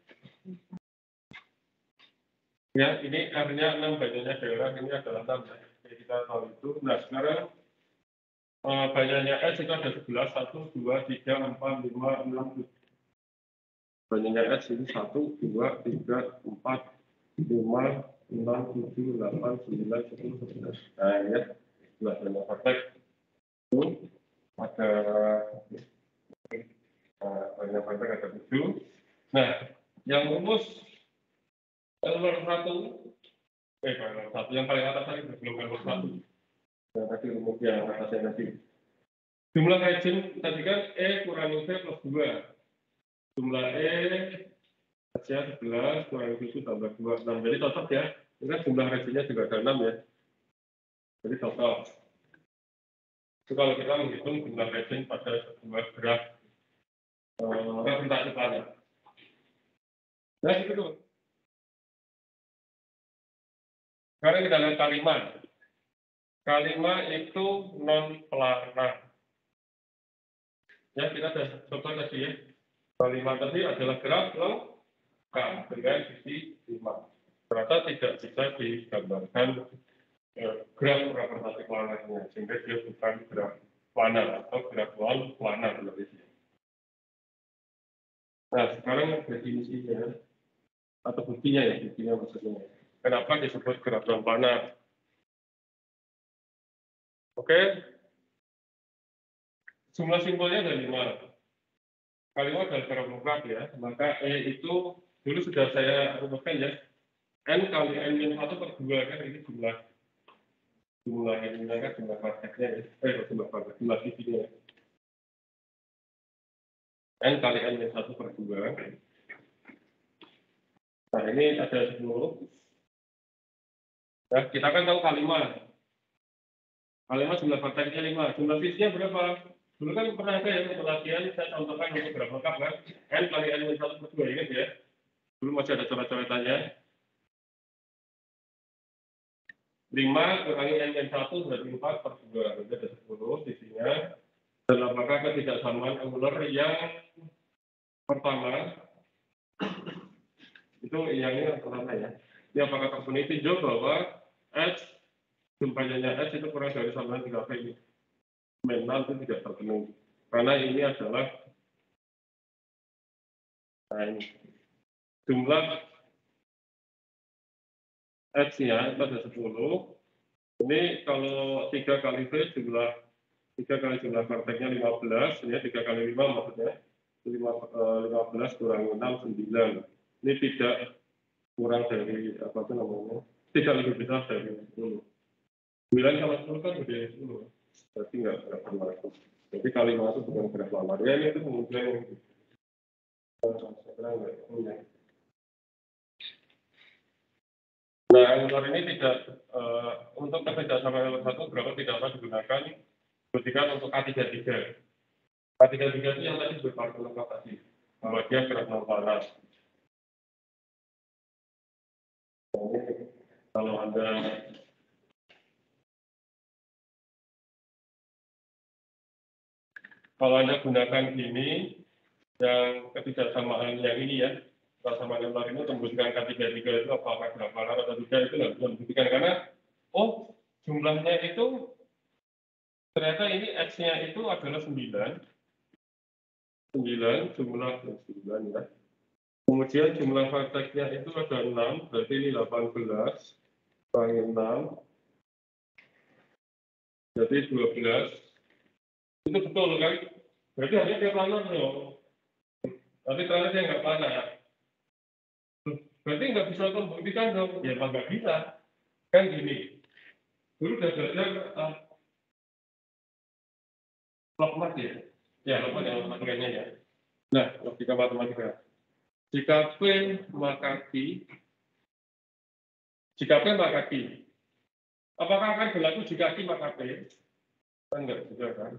ya ini R-nya enam, banyaknya daerah ini adalah enam ya. Oke, kita tahu itu. Nah, sekarang uh, banyaknya S itu ada sebelas, satu, dua, tiga, empat, lima, enam, tujuh. Banyaknya S ini satu, dua, tiga, empat, lima, enam, tujuh, delapan, sembilan, sepuluh, sebelas. Nah, ya. Sebelas banyak praktek. Itu ada uh, banyak praktek ada tujuh. Nah, yang rumus nomor satu, eh nomor satu yang paling atas tadi belum nomor satu. Yang tadi rumus yang atasnya tadi. Jumlah region tadi kan E kurangi V plus dua. Jumlah E saja sebelas kurangi tujuh tambah dua, enam. Jadi cocok ya. Ini kan jumlah regionnya juga ada enam ya. Jadi cocok. Itu kalau kita menghitung jumlah region pada sebuah graf uh, representasi planet. Nah, itu tuh. Sekarang kita lihat kalimat. Kalimat itu non planar. Ya, kita sudah coba tadi ya. Kalimat tadi adalah graf lengkap dengan sisi lima. Ternyata tidak bisa digambarkan eh, graf representasi planarnya, sehingga dia bukan graf planar atau graf non planar. Nah, sekarang definisinya atau buktinya ya, buktinya maksudnya. Kenapa disebut graf non planar? Oke, jumlah simpulnya ada lima. Kalimat adalah graf lengkap ya, maka E itu dulu sudah saya rumuskan ya. N kali N minus satu per dua kan ini jumlah jumlah ini kan jumlah prakteknya ya. Eh, jumlah praktek, jumlah sisinya. N kali N minus satu per dua. Nah, ini ada sepuluh. Nah, kita kan tahu kalimat. Kalimat jumlah prakteknya lima. Jumlah sisinya berapa? Dulu kan pernah ada yang pelatihan, saya contohkan untuk graf lengkap kan. N kali N minus satu per dua, ingat ya. Dulu masih ada coret-coretannya. lima kurangi N minus satu berarti empat per dua. Berarti ada sepuluh sisinya. Dan apakah ketidaksamaan angular yang pertama itu yang ini yang pertama ya. Ini apakah terpenuhi tinjau bahwa S jumlahnya S itu kurang dari sama dengan tiga P ini. Memang itu tidak terpenuhi. Karena ini adalah nah ini. Jumlah X-nya itu ada sepuluh. Ini kalau tiga kali V jumlah tiga kali jumlah prakteknya lima belas, ini tiga kali lima maksudnya lima belas kurang enam, sembilan. Ini tidak kurang dari apa itu namanya, tidak lebih besar dari sepuluh. sembilan sama sepuluh kan lebih dari sepuluh, berarti nggak nggak berlaku. Jadi kali lima itu bukan graf lamar. Ya ini itu kemudian yang saya kira nggak punya. Nah, angular ini tidak uh, untuk ketidaksamaan nomor satu berapa tidak dapat digunakan buktikan untuk K tiga tiga. K tiga tiga itu yang tadi berpartu lengkap tadi, bahwa dia graf non planar. Kalau Anda kalau Anda gunakan ini yang ketidaksamaan yang ini ya, ketidaksamaan angular ini tembuskan K tiga tiga itu apakah graf planar atau tidak itu nggak bisa dibuktikan karena oh jumlahnya itu ternyata ini X-nya itu adalah sembilan. sembilan jumlah sembilan ya. Kemudian jumlah prakteknya itu ada enam, berarti ini delapan belas kurangi enam. Jadi dua belas. Itu betul kan? Berarti harusnya dia planar dong. Tapi ternyata dia nggak planar. Berarti nggak bisa membuktikan dong. Ya emang nggak bisa. Kan gini. Dulu udah belajar uh, logmat ya. Ya logmat yang matematikanya ya. Nah, logika matematika. Jika P maka Q, jika P maka Q, apakah akan berlaku jika Q maka P? Enggak juga kan?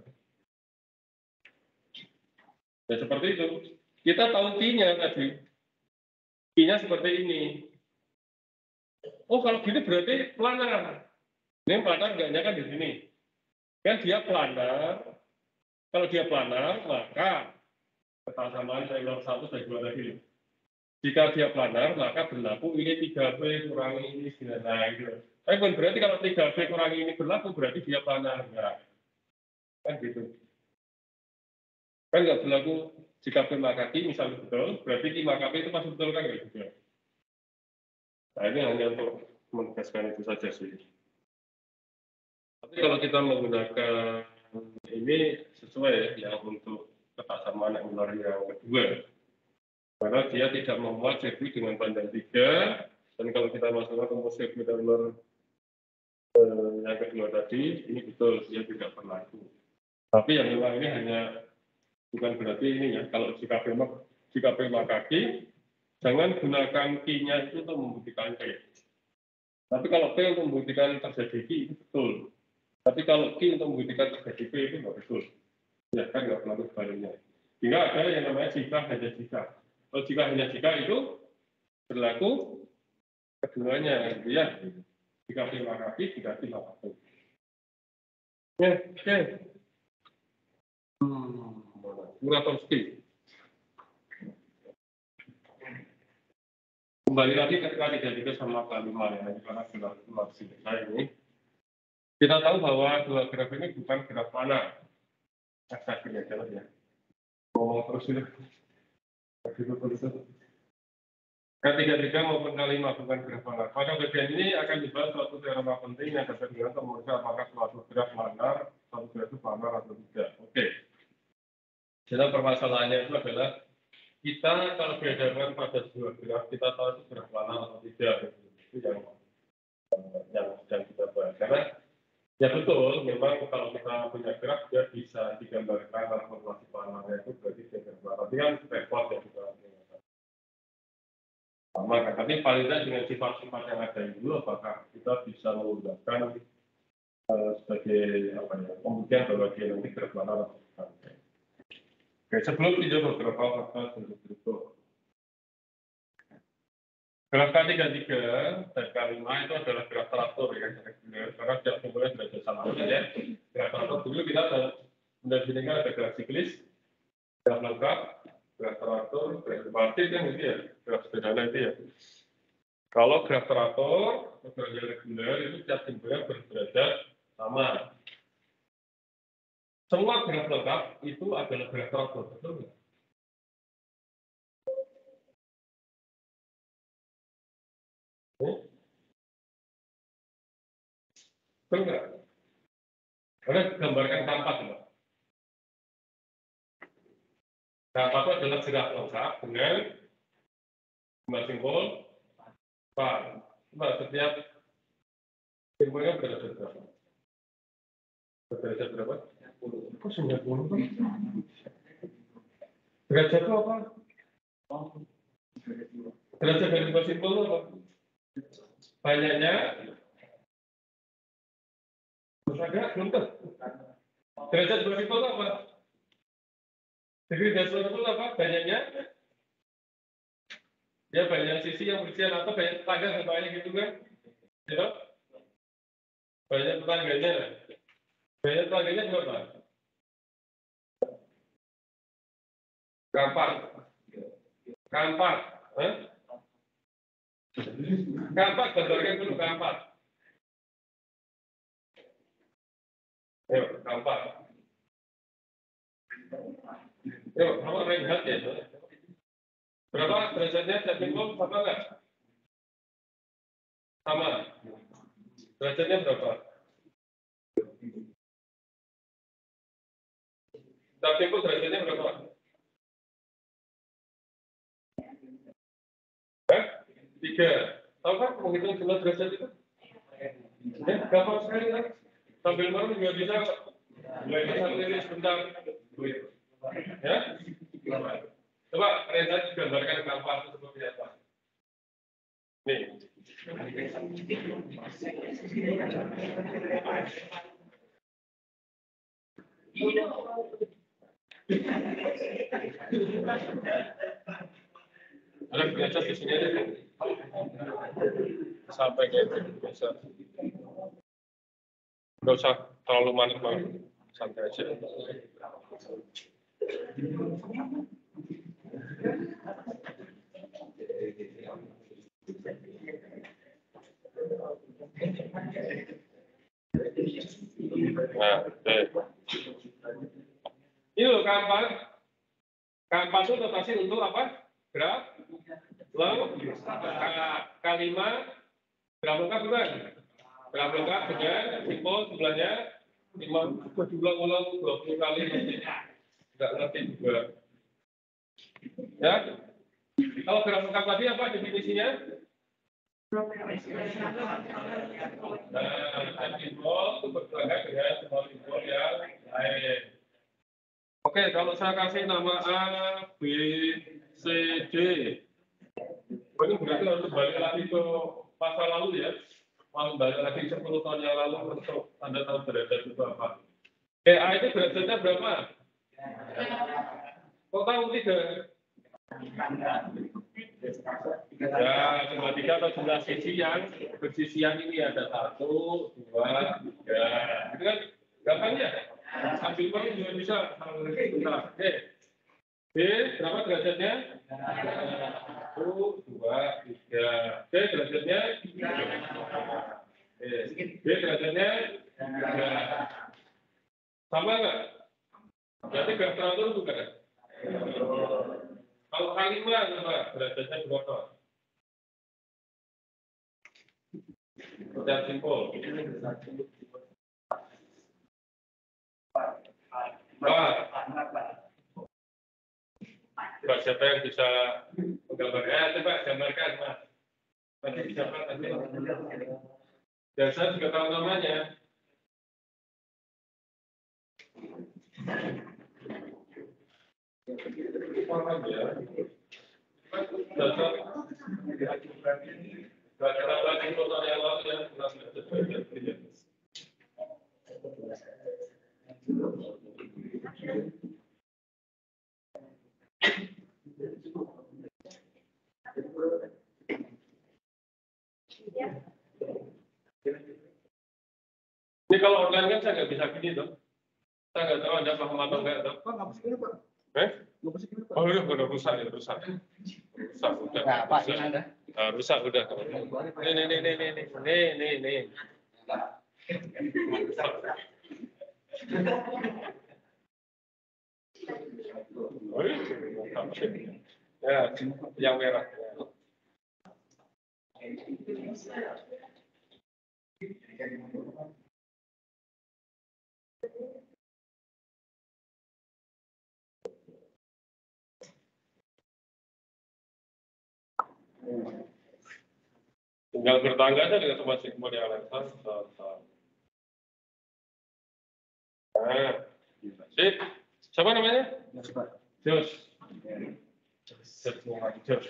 Ya seperti itu. Kita tahu Q-nya tadi. Q-nya seperti ini. Oh, kalau gitu berarti planar. Ini planar enggaknya kan di sini. Kan dia planar. Kalau dia planar, maka kesamaan triangle satu dan dua tadi. Jika dia planar, maka berlaku ini tiga P kurangi ini sembilan. Nah, itu. Tapi bukan berarti kalau tiga P kurangi ini berlaku, berarti dia planar. Enggak. Kan gitu. Kan nggak berlaku jika P maka Q, misalnya betul, berarti Q maka P itu pasti betul kan nggak juga. Nah, ini hanya untuk menegaskan itu saja sih. Tapi kalau kita menggunakan ini sesuai ya untuk kesamaan angular yang kedua. Karena dia tidak memuat sirkuit dengan panjang tiga, dan kalau kita masukkan rumus sirkuit angular eh, yang kedua tadi, ini betul, dia tidak berlaku. Tapi yang memang ini hanya, bukan berarti ini ya, kalau jika P, jika P maka Q, jangan gunakan Q-nya itu untuk membuktikan P. Tapi kalau P untuk membuktikan terjadi Q, itu betul. Tapi kalau Q untuk membuktikan terjadi P, itu nggak betul. Ya kan, nggak berlaku sebaliknya. Sehingga ada yang namanya jika hanya jika. Kalau jika hanya jika itu berlaku keduanya, gitu ya. Jika P maka Q, jika Q maka P. Ya, oke. Hmm, Muratowski. Kembali lagi ke kali tiga sama kali lima ya, karena sudah masih saya ini. Kita tahu bahwa dua graf ini bukan graf planar. Aksesnya jelas ya. Ngomong terus itu. K tiga tiga maupun K lima bukan graf planar. Pada bagian ini akan dibahas suatu teorema penting yang dapat digunakan memeriksa apakah suatu graf planar, suatu graf itu planar atau tidak. Oke. Jadi permasalahannya itu adalah kita kalau dihadapkan pada dua graf, kita tahu itu graf planar atau tidak. Itu yang yang sedang kita bahas. Karena ya betul, memang kalau kita punya graf, dia bisa digambarkan transformasi planarnya itu berarti dia graf. Tapi kan repot ya kita. Sama kan, tapi paling tidak dengan sifat-sifat yang ada itu, apakah kita bisa menggunakan uh, sebagai apa ya, pembuktian bahwa dia nanti graf planar atau bukan. Oke, sebelum video beberapa fakta untuk berikut. Graf K tiga tiga dan K lima itu adalah graf teratur ya, karena setiap simbolnya sudah sama ya. Graf teratur dulu kita mendefinisikan ada graf siklis, graf lengkap, graf teratur, graf partit kan itu ya, graf sederhana itu ya. Kalau graf teratur, graf reguler itu setiap simbolnya berderajat sama. Semua graf lengkap itu adalah graf teratur, betul nggak? Betul nggak? Karena gambarkan tampak, Mbak. Tampak itu adalah graf lengkap dengan jumlah simbol par. Mbak, setiap simbolnya berderajat berapa? Berderajat berapa? Kok sembilan puluh? Derajat itu apa? Derajat dari dua simbol itu apa? Banyaknya ada belum tuh? Derajat dua simbol itu apa? Degree dasar itu apa? Banyaknya? Ya banyak sisi yang berisian atau banyak tetangga banyak gitu kan? Ya, banyak tetangganya. Banyak tetangganya berapa? Keempat. Keempat. Hah? Keempat, gambarkan dulu keempat. Ayo, keempat. Yuk, kamu lihat ya. Berapa derajatnya setiap simbol sama nggak? Sama. Derajatnya berapa? Setiap simbol derajatnya berapa? Hah? Tiga. Tahu kan menghitung jumlah derajat itu? Ya, gampang sekali kan? Sambil malam juga bisa. Mulai sambil ini sebentar. Ya? Coba Reza gambarkan gambar itu seperti apa. Nih. Ada biasa di sini aja. Sampai kayak biasa. Nggak usah terlalu manis banget, santai aja. Nah, oke. Ini loh kampan. Kampan itu notasi untuk apa? Graf, long, K lima, graf lengkap bukan? Graf lengkap dengan simbol jumlahnya lima ulang-ulang dua puluh kali nanti. Nggak ngerti juga. Ya? Kalau graf lengkap tadi apa definisinya? Nah, simbol itu berkelangkaan dengan simbol-simbol yang lain. Oke, kalau saya kasih nama A, B, C, D, ini berarti harus balik lagi ke masa lalu ya. Mau balik lagi sepuluh tahun yang lalu untuk Anda tahu derajat itu apa. Oke, A itu derajatnya berapa? Kok tahu tiga? Ya, jumlah tiga atau jumlah sisi yang bersisian ini ada satu, dua, tiga. Itu kan gampang ya? Ambil uang juga bisa. Bentar. Oke. B, berapa derajatnya? Satu, dua, tiga. B derajatnya? B derajatnya? Tiga. Sama nggak? Berarti graf teratur bukan? Kalau K lima berapa? Derajatnya berapa? Pertanyaan simpel. Empat. Coba siapa yang bisa menggambarkan? Coba gambarkan, Mas. Nanti siapa nanti? Biasa juga tahu namanya. Paham ya? Dasar. Baca lagi foto yang lalu yang jelas. Ini kalau online kan saya nggak bisa gini tuh. Saya nggak tahu Anda paham atau enggak tuh. Pak, nggak bisa gini, Pak. Eh? Nggak bisa gini, Pak. Oh, udah, udah rusak ya, rusak. Rusak, udah. Nah, Pak, rusak. ini ada. Nah, rusak, udah. Nih, nih, nih, nih, nih, nih, nih, nih, nih. Oh, ya, yang merah. Tinggal bertangga aja dengan semua simbol yang lain. Nah, sip. Siapa namanya? Jos. Jos.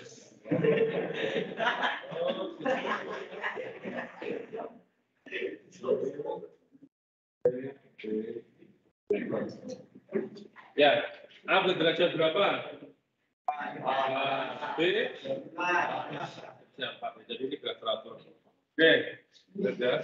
Ya, A berderajat berapa? A, B, siapa? Jadi ini graf teratur. Oke, sudah.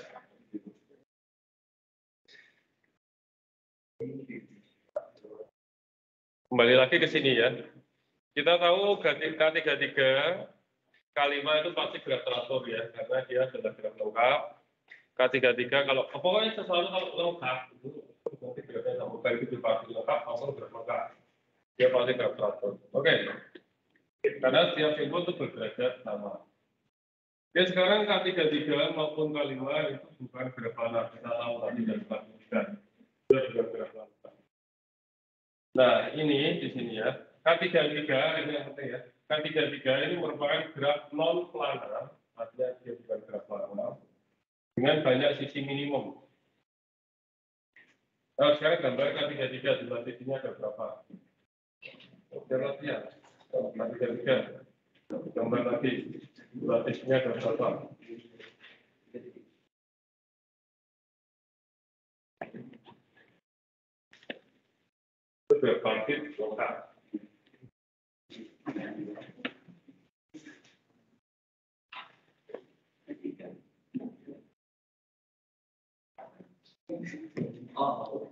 Kembali lagi ke sini ya. Kita tahu K tiga tiga, K lima itu pasti graf teratur ya, karena dia sudah graf lengkap. K tiga tiga kalau pokoknya sesuatu kalau lengkap itu berarti grafnya lengkap itu pasti lengkap maupun graf lengkap. Dia pasti graf teratur. Oke. Karena setiap simbol itu berderajat sama. Oke, sekarang K tiga tiga maupun K lima itu bukan graf planar. Kita tahu tadi dan sebagainya. Itu juga graf planar. Nah, ini di sini ya. K tiga tiga ini yang penting ya. K tiga tiga ini merupakan graf non planar, artinya dia bukan graf planar dengan banyak sisi minimum. Nah, sekarang gambar K tiga tiga jumlah sisinya ada berapa? Oke, latihan. Nanti ketiga, gambar lagi, latihnya ada berapa? Sudah bangkit, lengkap. Oh.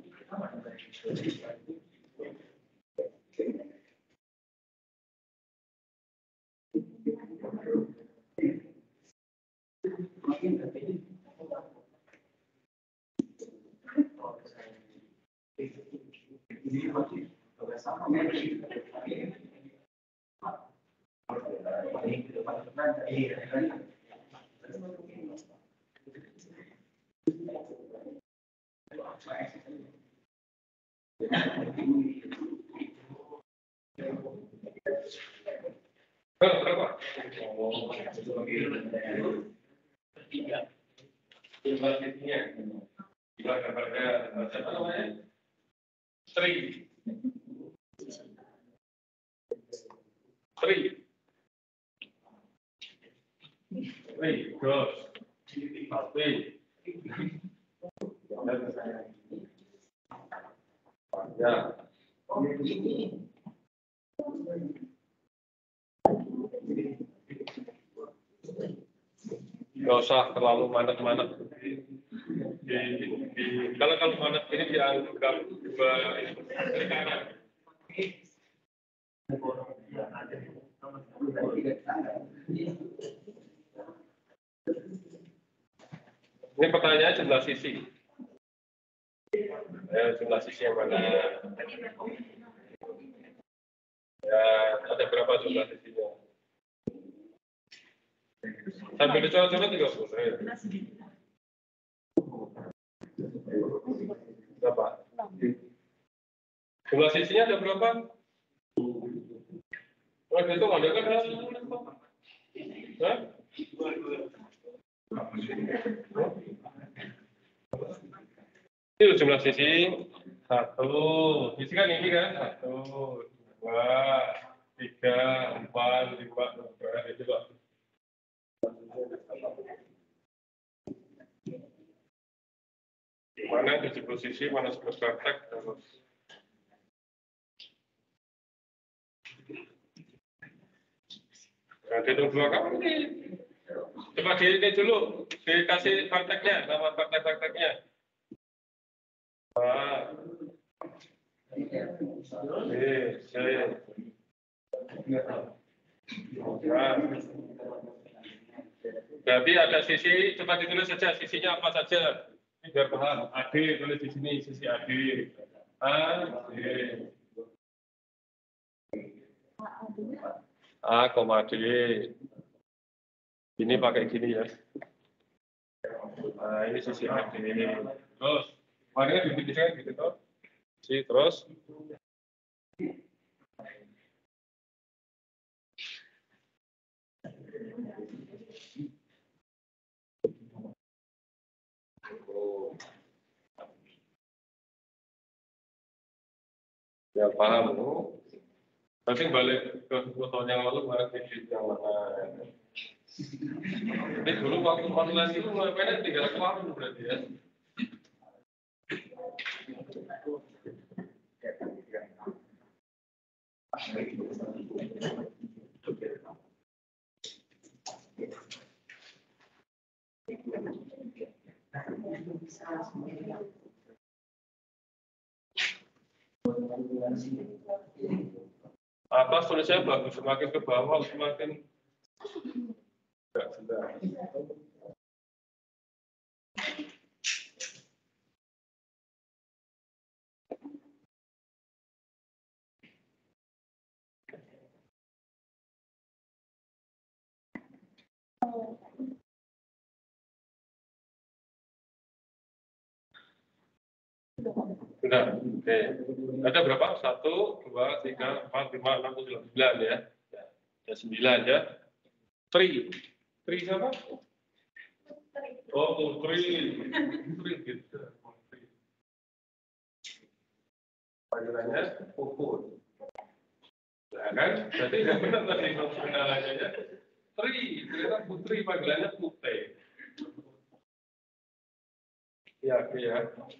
Berapa? Tiga. Tiga Jumlah gambarnya apa namanya? Tri. Tri. Tri. Terus. Pasti. Ya. Nggak usah terlalu manak-manak. Di, di, kalau kalau manak ini dianggap dua perkara. Ini pertanyaannya jumlah sisi. Ya, jumlah sisi yang mana? Ya, ada berapa jumlah sisinya? Sambil dicoret-coret juga boleh. Berapa? Jumlah sisinya ada berapa? Oh, itu ada kan? Hah? Itu jumlah sisi satu. Sisi kan ini kan satu, dua, tiga, empat, lima, enam, itu pak. Mana tujuh puluh sisi, mana sepuluh praktek terus. Nah, hitung dua kali. Coba di dulu, dikasih prakteknya, nama praktek-prakteknya. Ah. B, C. Nah. Berarti ada sisi, coba ditulis saja sisinya apa saja. Ini biar paham. A D tulis di sini sisi A D. A, D. A, koma D. Ini pakai gini ya. Nah, ini sisi A D. Terus, warnanya dibikin gitu toh. Si, terus. Oh. Ya paham. Nanti balik ke foto yang lalu, balik ke yang mana. Ini dulu waktu online itu ngapain tinggal keluar berarti ya. Atas tulisnya bagus, semakin ke bawah semakin enggak sudah. Sudah, oke. Ada berapa? Satu, dua, tiga, empat, lima, enam, tujuh, sembilan ya. Ya sembilan ya. Tri, tri siapa? Oh, putri, putri gitu. Panggilannya Puput. Nah, kan? Berarti nggak benar tadi pengenalannya ya. Putri, ternyata Putri panggilannya Putih. Ya, ya.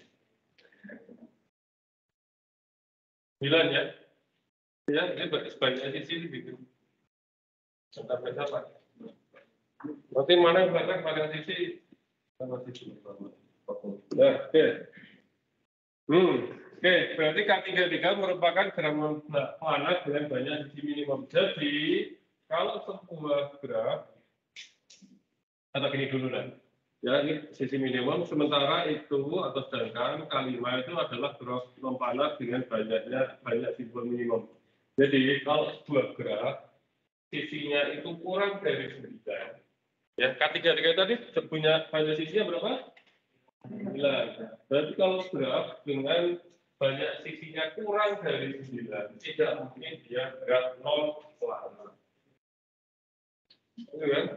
Sembilan ya. Ya, ini sebanyak sisi gitu. Sampai berapa? Berarti mana yang belakang pada sisi? Sama sisi. Ya, oke. Hmm, oke. Berarti K tiga tiga merupakan graf planar dengan banyak sisi minimum. Jadi, kalau sebuah graf, atau gini dulu lah. Ya, ini sisi minimum. Sementara itu atau sedangkan kalimat itu adalah graf non planar dengan banyaknya banyak simbol minimum. Jadi kalau sebuah graf sisinya itu kurang dari sembilan. Ya, K tiga tiga tadi punya banyak sisinya berapa? sembilan. Berarti kalau graf dengan banyak sisinya kurang dari sembilan, tidak mungkin dia graf non planar. Itu kan?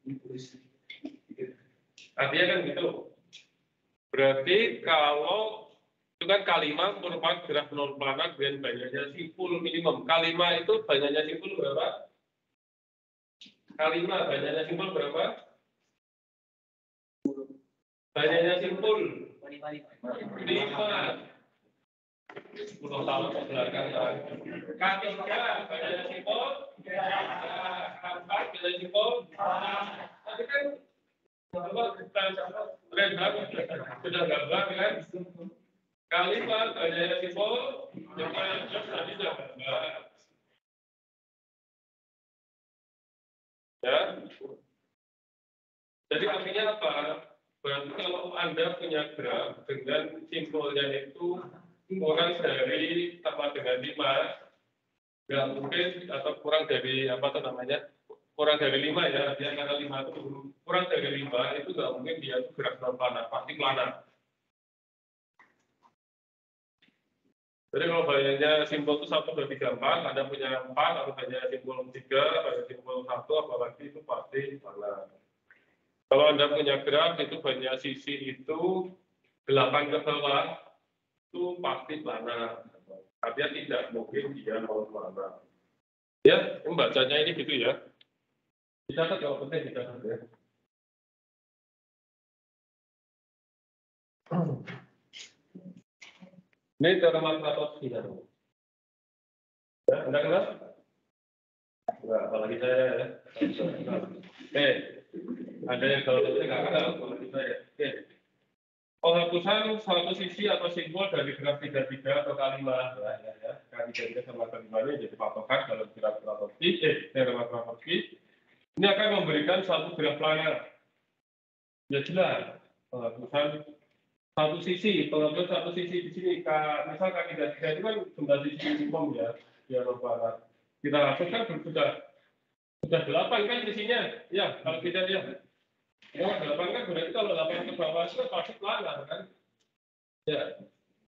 Artinya kan gitu. Berarti kalau itu kan kalimat merupakan graf non planar dengan banyaknya simpul minimum. Kalimat itu banyaknya simpul berapa? Kalimat banyaknya simpul berapa? Banyaknya simpul lima. sepuluh tahun ke belakang. K tiga banyaknya simpul empat banyaknya simpul. Tapi kan Reinhard sudah gambar kan? Kalimat banyaknya simpul yang tadi sudah gambar. Ya. Jadi artinya apa? Berarti kalau Anda punya graf dengan simpulnya itu kurang dari sama dengan lima, nggak mungkin atau kurang dari apa tuh namanya? Kurang dari lima ya, artinya karena lima itu kurang dari lima itu nggak mungkin dia itu graf non planar, pasti planar. Jadi kalau banyaknya simbol itu satu, dua, tiga, empat, Anda punya empat, atau banyak simbol tiga, banyak simbol satu, apalagi itu pasti planar. Kalau Anda punya graf itu banyak sisi itu delapan ke bawah, itu pasti planar. Artinya tidak mungkin dia non planar. Ya, membacanya ini gitu ya. Dicatat kalau penting dicatat ya. Ini teorema Platowski ya. Ya, Anda kenal? Enggak, apalagi saya ya. Oke, ada yang kalau saya nggak kenal, apalagi saya. Oke. Penghapusan satu sisi atau simbol dari graf tiga tiga atau kalimat ya, ya, ya. K tiga tiga sama kalimatnya jadi patokan dalam graf Platowski, eh, teorema Platowski. Ini akan memberikan satu graf planar. Ya jelas, penghapusan satu sisi, penghapusan satu sisi di sini, K, misal K tiga tiga itu kan jumlah sisi minimum ya, ya planar. Kita hapuskan sudah sudah delapan kan sisinya, ya kalau tidak ya. Ya delapan kan berarti kalau delapan ke bawah itu pasti planar kan, ya.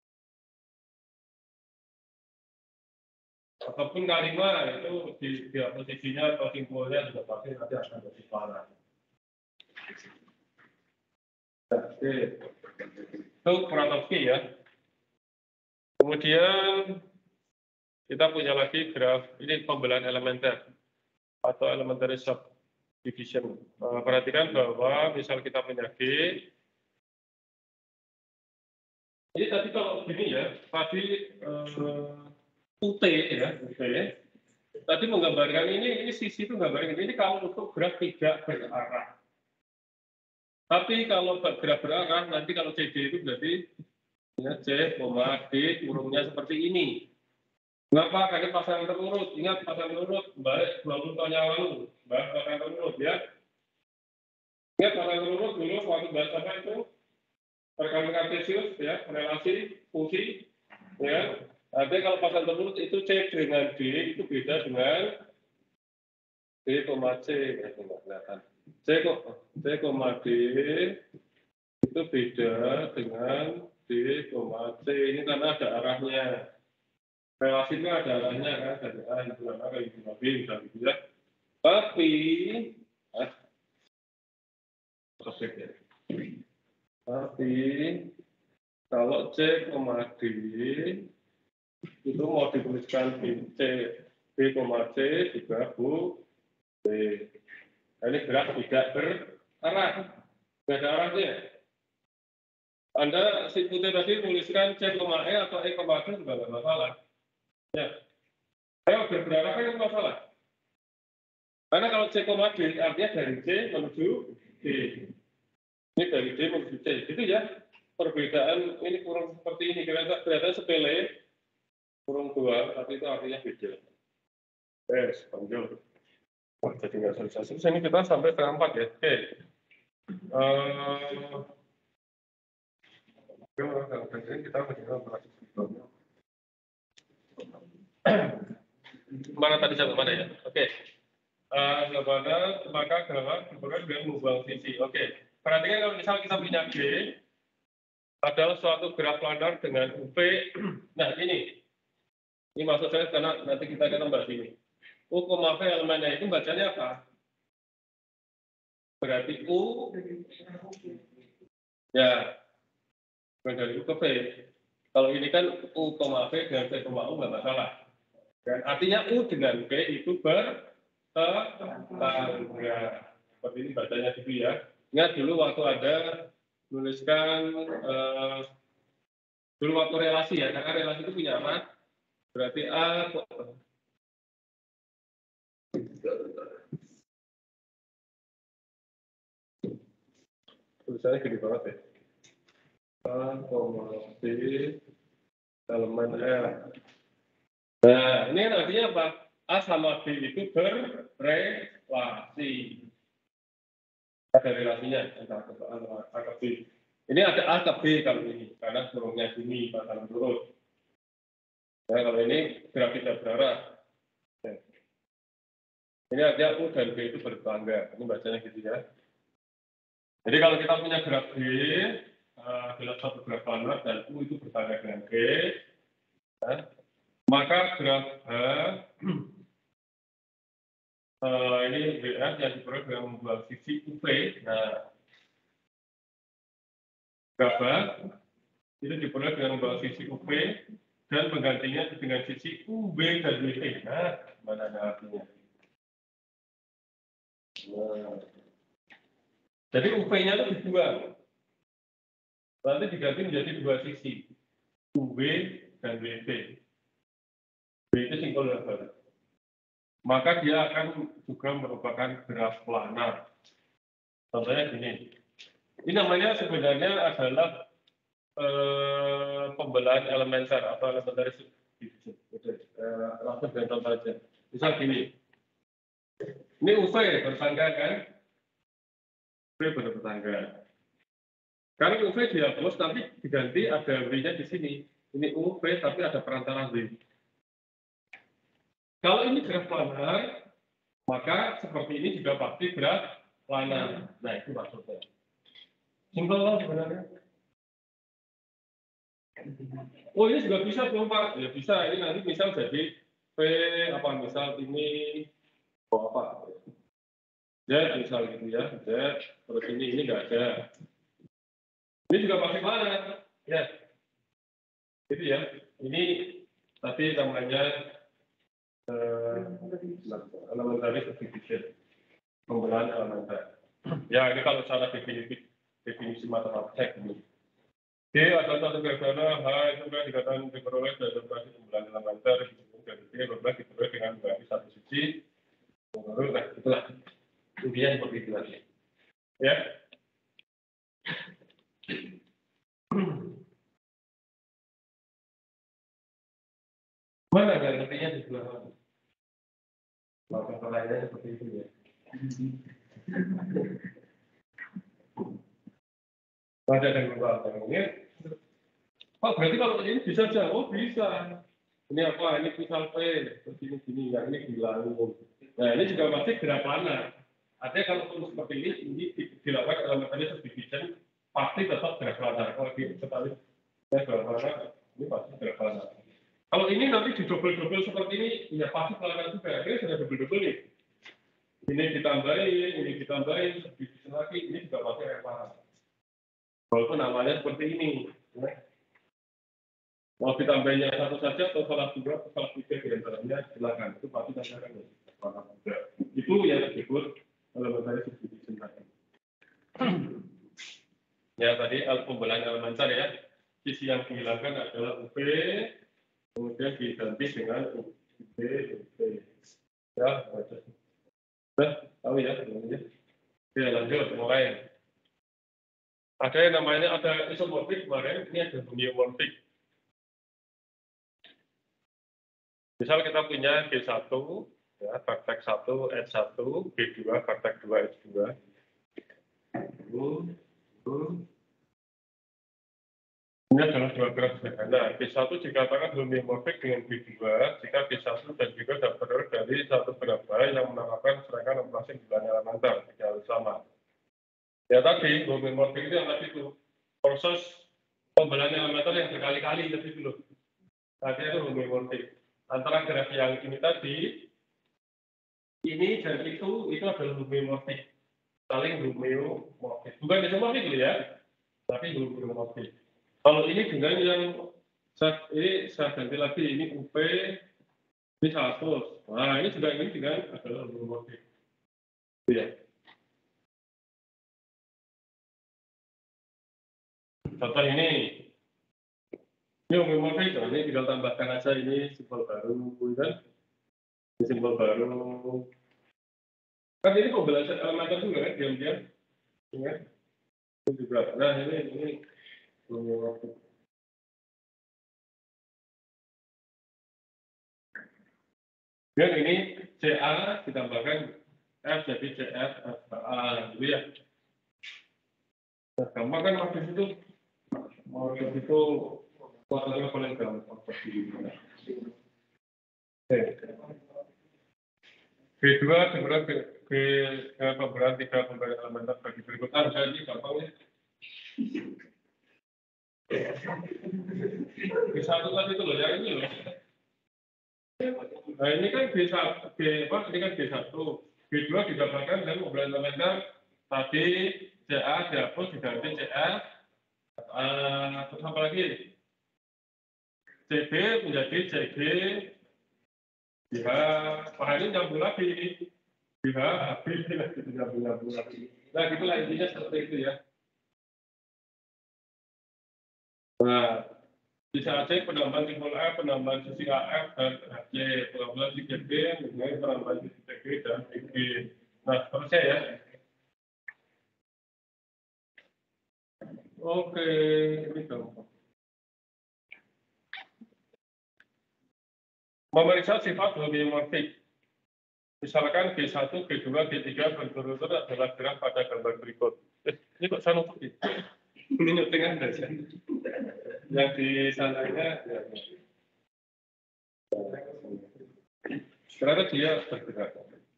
Ataupun kalimat itu di, di posisinya atau simpulnya juga pasti nanti akan jadi planar. Oke, itu Platowski ya. Kemudian kita punya lagi graf ini pembelahan elementer atau elementary subdivision. Nah, perhatikan bahwa misal kita punya G, ini tadi kalau gini ya, tadi eh, U T ya, U T. Tadi menggambarkan ini, ini sisi itu menggambarkan ini kalau untuk graf tidak berarah. Tapi kalau graf berarah, nanti kalau C D itu berarti ya, C, D, kurungnya seperti ini. Mengapa? Karena pasangan terurut. Ingat pasangan terurut, balik dua puluh tahun yang lalu. Bahas pasangan terurut ya. Ingat pasangan terurut dulu waktu bahas apa itu? Perkalian kartesius ya, relasi, fungsi. Ya. Nanti kalau pasangan terurut itu C dengan D itu beda dengan D, C. Ya, kelihatan. C, C, D itu beda dengan D, C. Ini karena ada arahnya. Relasi itu ada arahnya kan, dari A itu A ke itu B, misalnya gitu ya. Tapi, ah, ya. Tapi kalau C, D itu mau dituliskan di C B, C juga Bu B. Nah, ini gerak tidak berarah, nggak ada arahnya. Anda si putih tadi tuliskan C, E atau E, D juga nggak masalah. Ya, saya berarah kan itu masalah. Karena kalau C, D artinya dari C menuju D. Ini dari D menuju C, gitu ya. Perbedaan ini kurang seperti ini, kelihatan sepele, kurung dua, tapi itu artinya beda. Yes, panjang. Jadi nggak selesai. Ini kita sampai ke empat ya. Oke. Uh, kita mana tadi sampai mana ya? Oke. Uh, mana maka gerak diperoleh dengan mengubah sisi. Oke. Perhatikan kalau misal kita punya G adalah suatu gerak planar dengan U V. Nah ini, ini maksud saya karena nanti kita akan bahas ini. U, V elemennya itu bacanya apa? Berarti U, ya, dari U ke V. Kalau ini kan U, V dengan V, U nggak masalah. Dan artinya U dengan V itu bertetangga. Seperti ini bacanya gitu ya. Ingat dulu waktu ada tuliskan eh, dulu waktu relasi ya, karena relasi itu punya apa? Berarti A. Tulisannya gede banget ya. A, B, elemen R. Nah, ini artinya apa? A sama B itu berrelasi. Ada relasinya antara A ke B. Ini ada A ke B kalau ini, karena kurungnya sini, pasang turun. Nah, kalau ini gerak tidak berarah. Ya. Ini artinya U dan B itu bertetangga. Ini bacanya gitu ya. Jadi kalau kita punya gerak B, adalah satu gerak planar dan U itu bertetangga dengan G, ya, maka gerak H uh, ini B R yang diperoleh dengan membuat sisi U V. Nah, gerak H itu diperoleh dengan membuat sisi U V dan penggantinya dengan sisi U V dan W V. Nah, mana ada artinya? Nah, jadi U V-nya itu dibuang. Nanti diganti menjadi dua sisi, U V dan W V. W itu sinkron lebar. Maka dia akan juga merupakan gerak planar. Contohnya gini. Ini namanya sebenarnya adalah eh, pembelahan elementer atau elementary subdivision. Eh, langsung dengan contoh aja. Misal gini. Ini U V bertangga kan? U V bertangga. Karena U V dihapus, tapi diganti ada W-nya di sini. Ini U V, tapi ada perantara W. Kalau ini gerak planar, maka seperti ini juga pasti gerak planar. Nah, itu maksudnya. Simpel lah sebenarnya. Oh, ini juga bisa tuh, Pak. Ya bisa, ini nanti misal jadi P, apa misal ini, oh apa? Z, misal gitu ya, Z, terus ini, ini nggak ada. Ini juga pasti planar. Ya. Gitu ya. Ini tadi namanya eh, elementary subdivision. Pembelahan elementer. Ya, ini kalau secara definisi, definisi matematika ini. D adalah satu garis H itu kan dikatakan diperoleh dari operasi pembelahan elementer dan D berarti diperoleh dengan mengganti satu sisi. Nah, itulah intinya seperti itu lagi. Ya. Mana nggak ngertinya di sebelah mana? Maka pertanyaannya seperti itu ya. Ada yang berubah ini. Oh, berarti kalau ini bisa aja. Oh, bisa. Ini apa? Ini misal P, begini gini, yang ini dilalu. Nah, ini juga masih gerak planar. Artinya kalau seperti ini, ini dilakukan elementarnya subdivision, pasti tetap gerak planar. Kalau di sekali ya gerak planar, ini pasti gerak planar. Kalau ini nanti didobel-dobel seperti ini, ya pasti planar juga. Ini sudah dobel-dobel nih. Ini ditambahin, ini ditambahin, subdivision lagi, ini juga pasti gerak planar. Walaupun namanya seperti ini. Mau ditambahnya satu saja atau salah dua atau salah tiga di antaranya silakan. Itu pasti nanti akan jadi. Itu yang disebut elementary subdivision tadi. Ya tadi pembelaan elementer ya. Sisi yang dihilangkan adalah U P, kemudian diganti dengan U B, U P. Ya, baca. Nah, tahu ya, namanya. Oke, lanjut, mulai. Ada yang namanya ada isomorfik kemarin, ini ada homeomorfik. Misal kita punya G satu, ya, vertex satu, H satu, G dua, vertex dua, H dua. Hmm, hmm. Ini adalah dua graf sederhana. G satu dikatakan homeomorfik dengan G dua jika G satu dan G dua dapat dari satu berapa yang menerapkan serangkaian operasi bilangan elementer tidak sama. Ya tadi homeomorfik itu yang tadi itu proses pembelaan elementer yang berkali-kali tadi dulu. Tadi itu homeomorfik. Antara graf yang ini tadi, ini dan itu itu adalah homeomorfik. Saling homeomorfik. Bukan isomorfik dulu ya, tapi homeomorfik. Kalau ini dengan yang saya, ini saya ganti lagi, ini U P, ini satu. Nah, ini juga ini dengan adalah homeomorfik. Ya. Contoh ini, ini homeomorfik, nah, ini tinggal tambahkan aja ini simbol baru, kan? Ini simbol baru. Kan ini pembelajaran elementer juga kan, diam-diam. Ya. Ini juga. Nah, ini ini homeomorfik. Dan ini C A ditambahkan F jadi C F F A gitu ya. Nah, gampang kan waktu itu, waktu itu kuadratnya paling gampang seperti ini. G dua sebenarnya ke ke pembelaan tiga pembelaan elementer bagi berikut. Ah, jadi gampang ya. G satu tadi itu loh, yang ini loh. Nah ini kan G satu, G apa? Ini kan G satu, G dua didapatkan dengan pembelaan elementer tadi C A dihapus diganti C F. Uh, terus apa lagi? C B menjadi C G. Ya, Pak ini nyambung lagi. Ya, habis lagi nyambung-nyambung lagi. Nah, gitulah intinya seperti itu ya. Nah, bisa aja penambahan simbol A, penambahan sisi A F dan H C, penambahan sisi B, kemudian penambahan sisi T G dan T G. Nah, selesai ya. Oke, ini gampang. Memeriksa sifat homeomorfik. Misalkan G satu, G dua, G tiga berturut-turut adalah graf pada gambar berikut. Eh, ini kok saya nutup itu? Ini nyuting Anda sih. Yang di sananya, ya. Ternyata dia bergerak.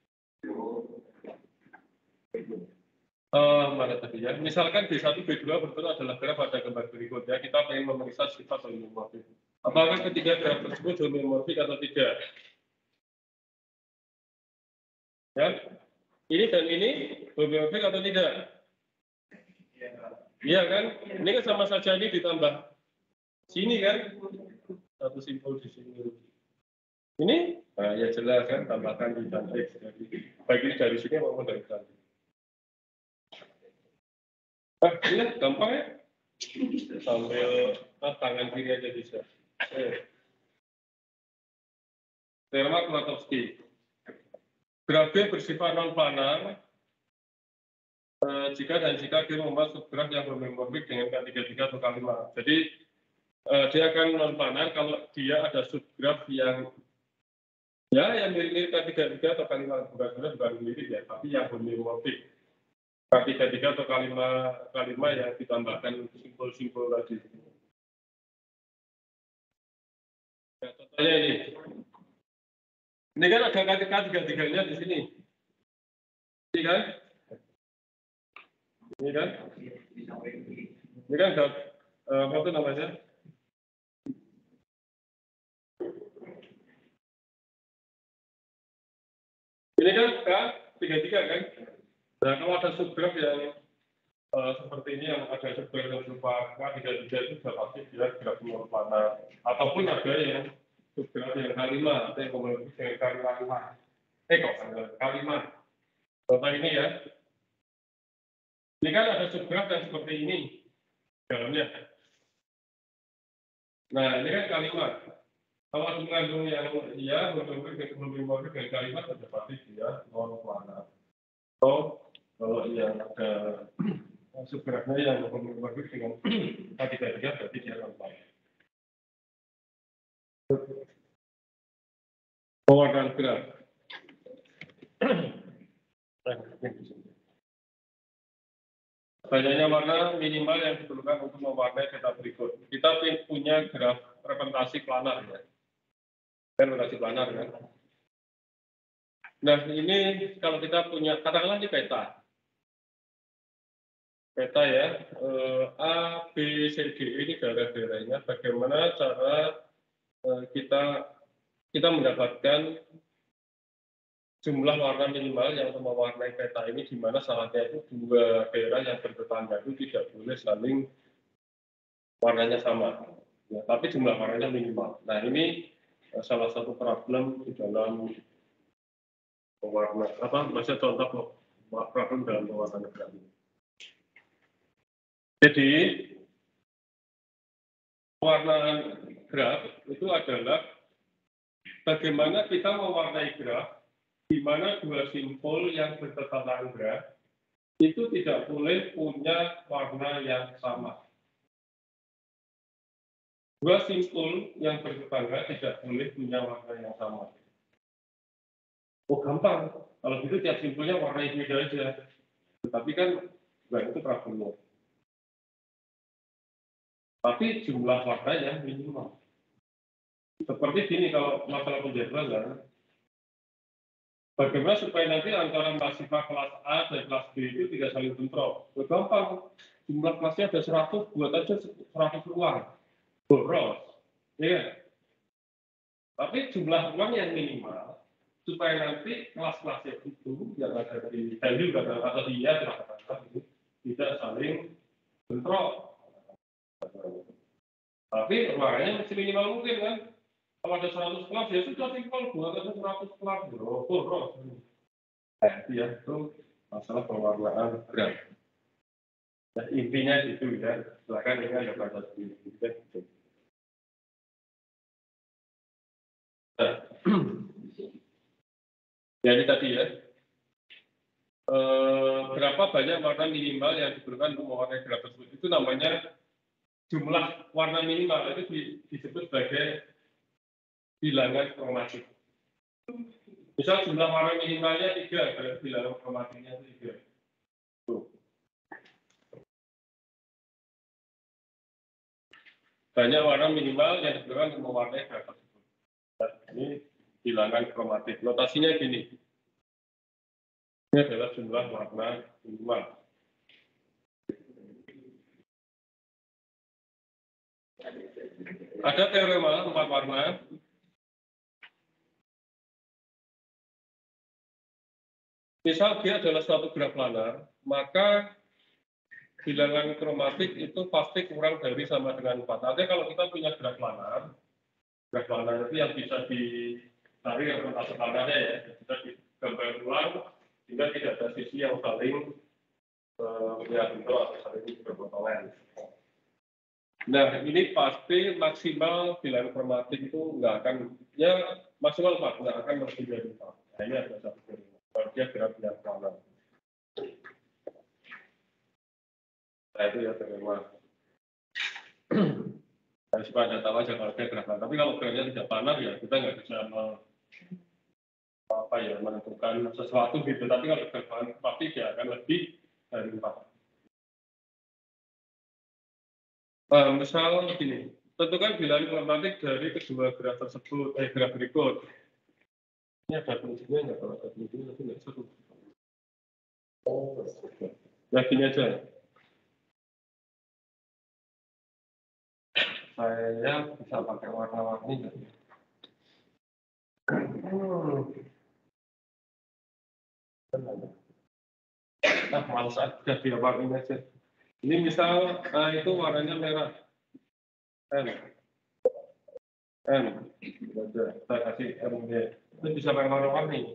Uh, mana tadi ya? Misalkan G satu, G dua berturut adalah graf pada gambar berikut ya. Kita ingin memeriksa sifat homeomorfik. Apakah ketiga graf tersebut homeomorfik atau tidak? Ya, ini dan ini homeomorfik atau tidak? Iya kan? Ini kan sama saja ini ditambah sini kan? Satu simpul di sini. Ini? Nah, ya jelas kan, tambahkan di dan X. Baik ini dari sini maupun dari sana. Nah, ini gampang ya? Sambil ah, tangan kiri aja bisa. Eh. Teorema Kuratowski. Graf B bersifat non-planar eh, jika dan jika dia membuat subgraf yang homeomorfik dengan K tiga tiga atau K lima. Jadi eh, dia akan non-planar kalau dia ada subgraf yang ya yang mirip-mirip K tiga tiga atau K lima. Bukan bukan mirip ya, tapi yang homeomorfik. K tiga tiga atau K lima, K lima yang ditambahkan simbol-simbol tadi. Ya, contohnya ini. Ini kan ada K tiga tiga-nya di sini. Ini kan? Ini kan? Ini kan ada uh, apa itu namanya? Ini kan K tiga tiga kan? Nah, kalau ada subgraf yang uh, seperti ini yang ada sebelah yang berupa K tiga tiga itu sudah pasti dia gerak berwarna, ataupun ada yang subgraf yang K lima, atau yang homologis dengan K lima. Eh kok K lima. Contoh ini ya. Ini kan ada subgraf yang seperti ini dalamnya. Nah, ini kan K lima. Kalau mengandung yang iya, homologis dengan K lima sudah pasti dia non warna. Atau kalau yang ada subgrafnya yang homologis dengan K tiga tiga berarti dia non warna. Pewarnaan graf. Banyaknya warna minimal yang diperlukan untuk mewarnai data berikut. Kita punya graf representasi planar ya. Representasi planar ya. Nah ini kalau kita punya, katakanlah di peta. Peta ya, eh, A, B, C, D ini daerah-daerahnya. Bagaimana cara eh, kita kita mendapatkan jumlah warna minimal yang untuk mewarnai peta ini, di mana syaratnya itu dua daerah yang bertetangga itu tidak boleh saling warnanya sama, ya, tapi jumlah warnanya minimal. Nah ini uh, salah satu problem di dalam pewarna apa? Maksudnya contoh problem dalam pewarnaan graf. Jadi pewarnaan graf itu adalah bagaimana kita mewarnai graf di mana dua simpul yang bertetangga itu tidak boleh punya warna yang sama. Dua simpul yang bertetangga tidak boleh punya warna yang sama. Oh gampang, kalau gitu tiap simpulnya warna beda aja. Tetapi kan bukan itu problemnya. Tapi jumlah warnanya minimal. Seperti gini kalau masalah penjadwalan, bagaimana supaya nanti antara mahasiswa kelas A dan kelas B itu tidak saling bentrok? Oh, gampang, jumlah kelasnya ada seratus, buat aja seratus ruang. Boros, ya. Tapi jumlah ruang yang minimal, supaya nanti kelas-kelasnya itu yang ada di value atau di ya tidak saling bentrok. Tapi ruangannya masih minimal mungkin kan. Kalau ada seratus kelas ya sudah simpel, buat aja seratus kelas. Oh, boros. Nah, ya itu masalah pewarnaan graf. Nah, intinya itu ya. Silakan ini ada baca sendiri. Nah, jadi tadi ya. Eh, berapa banyak warna minimal yang diperlukan untuk mewarnai graf tersebut? Itu namanya jumlah warna minimal itu di, disebut sebagai bilangan kromatik. Misal jumlah warna minimalnya tiga, berarti bilangan kromatiknya itu tiga. Tuh. Banyak warna minimal yang diperlukan untuk mewarnai graf tersebut. Nah, ini bilangan kromatik. Notasinya gini. Ini adalah jumlah warna minimal. Ada teorema empat warna. Misal dia adalah suatu graf planar, maka bilangan kromatik itu pasti kurang dari sama dengan empat. Artinya kalau kita punya graf planar, graf planar itu yang bisa dicari representasi planarnya ya, bisa digambar ulang, sehingga tidak ada sisi yang saling melihat bentuk atau saling berpotongan. Nah, ini pasti maksimal bilangan kromatik itu nggak akan, ya maksimal empat, nggak akan lebih dari empat. Nah, ini ada satu teorema. Kalau dia graf yang planar. Nah, itu ya teorema. Nah, supaya Anda tahu aja kalau dia graf planar. Tapi kalau grafnya tidak planar ya kita nggak bisa apa ya menentukan sesuatu gitu. Tapi kalau graf planar pasti dia akan lebih dari empat. Nah, misal begini, tentukan bilangan kromatik dari kedua graf tersebut, eh graf berikut. Ini ada fungsinya nggak? Kalau ada fungsinya nanti nggak seru. Oh, ya gini aja. Saya bisa pakai warna-warni nggak? Hmm. Nah, malas aja dia warnanya aja. Ini misal A itu warnanya merah. N. N. Kita kasih M D. Itu bisa pakai warna-warni.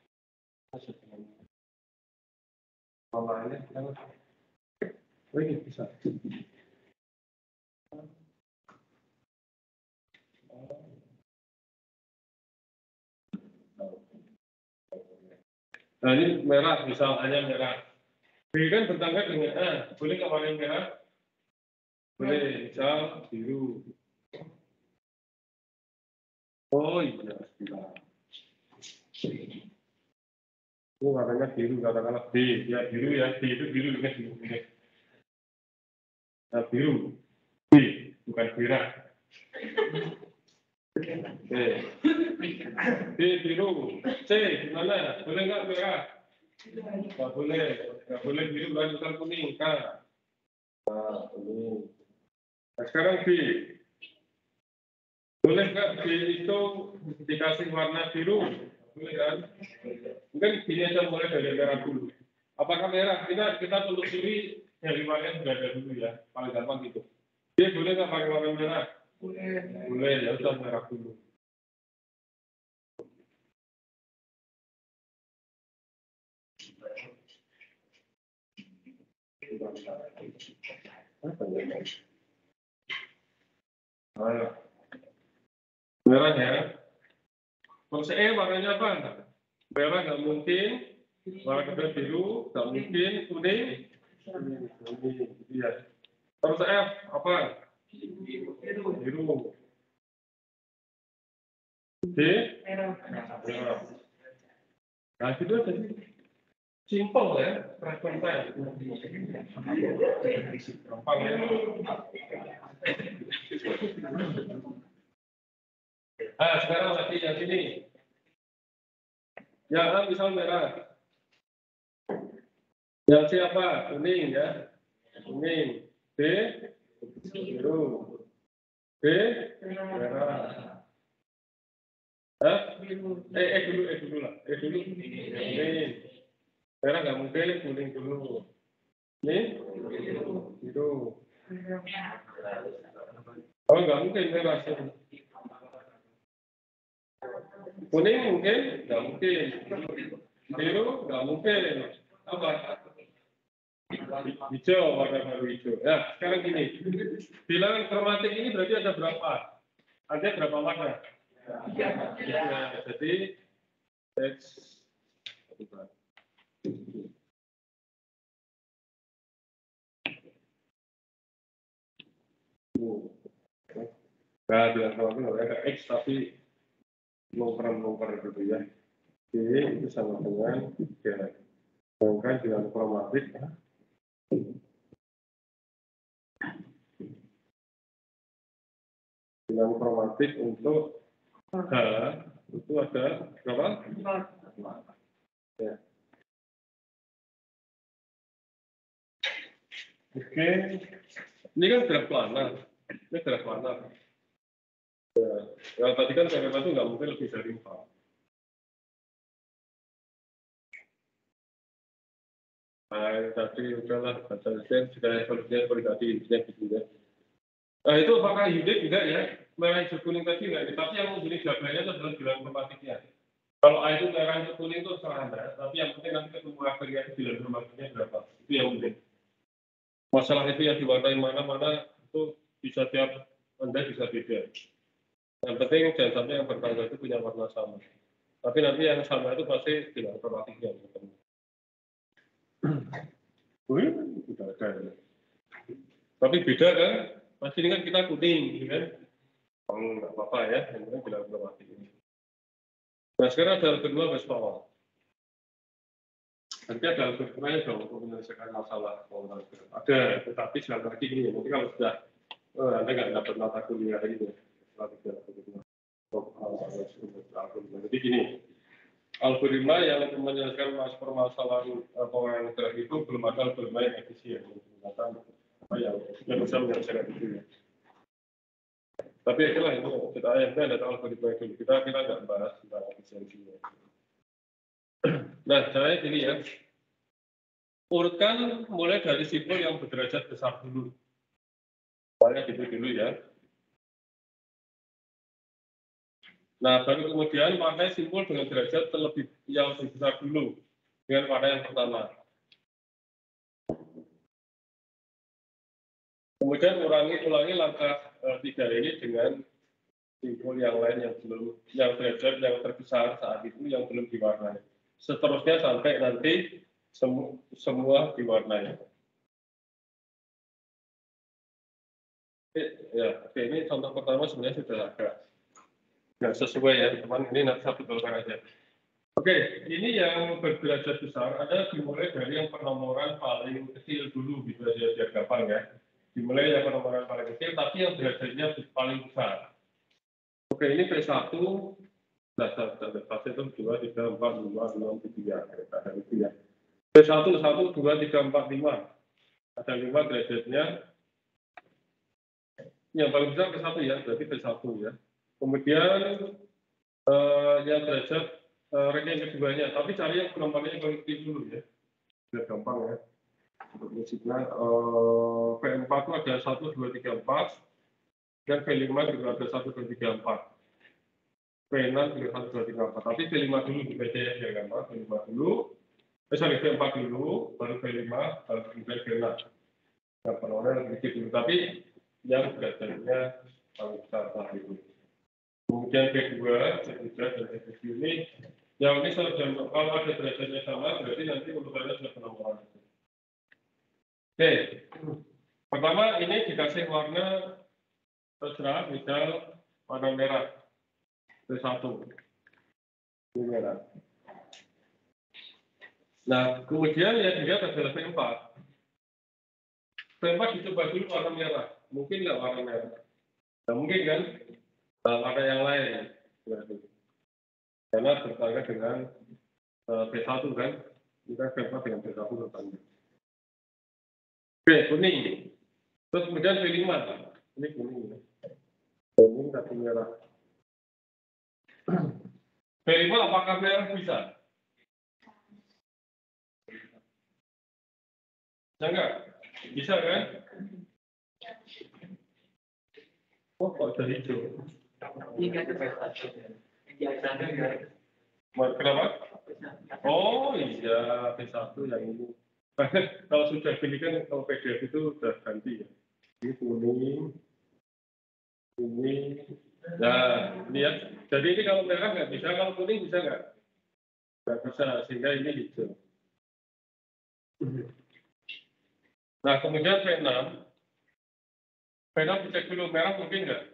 Warnanya kan. Ini bisa. Nah ini merah, misal A-nya merah. B kan bertangga dengan A, boleh nggak warna merah? Boleh, misal biru. Oh iya, biru. Ini warnanya biru, katakanlah B, ya biru ya, B itu biru, ingat biru. Nah, biru, B, bukan merah. B, B biru, C gimana? Boleh nggak merah? Nggak boleh, nggak boleh biru, kan kuning, K. Nah, ini. Nah, sekarang B. Boleh nggak B itu dikasih warna biru? Boleh kan? Mungkin ini aja mulai dari merah dulu. Apakah merah? Kita kita telusuri dari warna yang sudah ada dulu ya. Paling gampang gitu. B boleh nggak pakai warna merah? Boleh. Boleh, ya udah merah dulu. Nah, merah ya. Terus E warnanya apa? Merah nggak mungkin. Warna kedua biru nggak mungkin. Kuning. Kuning. Iya. Terus F apa? Biru. D. Merah. Nah itu aja. Simple ya. Respon time. Gampang ya. Ah, sekarang lagi yang sini. Yang A misal merah. Yang C apa? Kuning ya. Kuning. B. Biru. B. Merah. Hah? Eh, eh dulu, eh dulu lah. Eh dulu. Kuning. Merah nggak mungkin, kuning dulu. Ini? Biru. Oh, nggak mungkin merah. Kuning mungkin? Nggak mungkin. Biru? Nggak mungkin. Apa? Hijau, warna baru hijau. Nah, sekarang gini. Bilangan kromatik ini berarti ada berapa? Ada berapa warna? Ya, jadi X. Nah, bilangan kromatik ada X tapi longkar-longkar gitu ya. G itu sama dengan tiga. Sedangkan bilangan kromatik bilangan kromatik untuk H itu ada berapa? Ya. Oke, ini kan graf planar, ini graf planar. Ya, yang tadi kan saya itu nggak mungkin lebih dari empat. Nah, tadi udahlah baca desain sudah solusinya seperti tadi intinya gitu ya. Nah itu apakah unit tidak ya? Merah hijau kuning tadi nggak? Tapi yang menjadi jawabannya itu adalah bilangan kromatiknya. Kalau A itu merah hijau kuning itu salah Anda, tapi yang penting nanti ketemu akhirnya itu bilangan kromatiknya berapa? Itu yang penting. Masalah itu yang diwarnai mana-mana itu bisa tiap Anda bisa beda. Yang penting jangan sampai yang bertangga itu punya warna sama. Tapi nanti yang sama itu pasti bilangan kromatiknya. Wih, udah ada. Tapi beda kan? Pasti ini kan kita kuning, kan? Oh, nggak apa-apa ya, yang penting bilangan kromatik ini. Nah sekarang ada kedua base power. Nanti ada algoritmanya dong untuk menyelesaikan masalah power. Ada, tetapi sekali lagi ini, mungkin kalau sudah oh, Anda nggak dapat mata kuliah ini, jadi gini, algoritma yang menyelesaikan permasalahan power elektrik itu belum ada algoritma yang efisien menggunakan apa yang yang bisa menyelesaikan itu ya. Tapi itulah itu kita yang ada algoritma itu kita kita nggak bahas tentang efisiensinya. Nah, saya ini ya, urutkan mulai dari simbol yang berderajat besar dulu. Soalnya gitu dulu ya. Nah, baru kemudian warnai simbol dengan derajat terlebih yang lebih besar dulu dengan warna yang pertama. Kemudian ulangi ulangi langkah eh, tiga ini dengan simbol yang lain yang belum, yang derajat yang terbesar saat itu yang belum diwarnai. Seterusnya sampai nanti semu, semua diwarnai. Oke, ya, oke, ini contoh pertama sebenarnya sudah agak nggak sesuai ya, teman. Ini nanti satu betulkan aja. Oke, ini yang berderajat besar ada dimulai dari yang penomoran paling kecil dulu, gitu aja biar gampang ya. Dimulai yang penomoran paling kecil, tapi yang derajatnya paling besar. Oke, ini P satu, dasar dasar fase itu dua, tiga, empat, lima, enam, tujuh ya, ada itu ya. P satu, satu, dua, tiga, empat, lima. Ada lima derajatnya. Yang paling besar P satu ya, berarti P satu ya. Kemudian eh, yang derajat eh, ranking keduanya, tapi cari yang penomornya paling kecil dulu ya. Biar gampang ya. Untuk musiknya, eh, P empat itu ada satu, dua, tiga, empat. Dan P lima juga ada satu, dua, tiga, empat. P enam juga satu, dua, tiga, empat. Tapi P lima dulu di P C ya, biar gampang. P lima dulu. Eh, sorry, P empat dulu, baru P lima, baru kemudian P enam. Yang penomornya lebih kecil dulu. Tapi yang derajatnya paling besar saat itu. Kemudian P dua, P tiga, dan P tujuh ini. Yang ini sudah, kalau ada derajatnya sama, berarti nanti urutannya sudah penomoran. Oke, pertama ini dikasih warna terserah, misal warna merah, P satu, ini merah. Nah, kemudian yang dilihat adalah P empat. P empat dicoba dulu warna merah, mungkin nggak warna merah? Nah, mungkin kan, nah, warna yang lain, berarti. Karena bertanya dengan uh, P satu kan, kita P empat dengan P satu bertanya. Oke, kuning. Terus kemudian P lima, ini kuning. Kuning tapi merah. P lima apakah merah bisa? Bisa nggak? Bisa kan? Oh, kok jadi hijau? Kenapa? Oh iya, P satu yang ini. Kalau sudah pilih kan, kalau P D F itu sudah ganti ya. Ini kuning, kuning. Nah, ini ya. Jadi ini kalau merah nggak bisa, kalau kuning bisa nggak? Nggak bisa, sehingga ini hijau. Nah, kemudian P enam. P enam dicek dulu, merah mungkin nggak?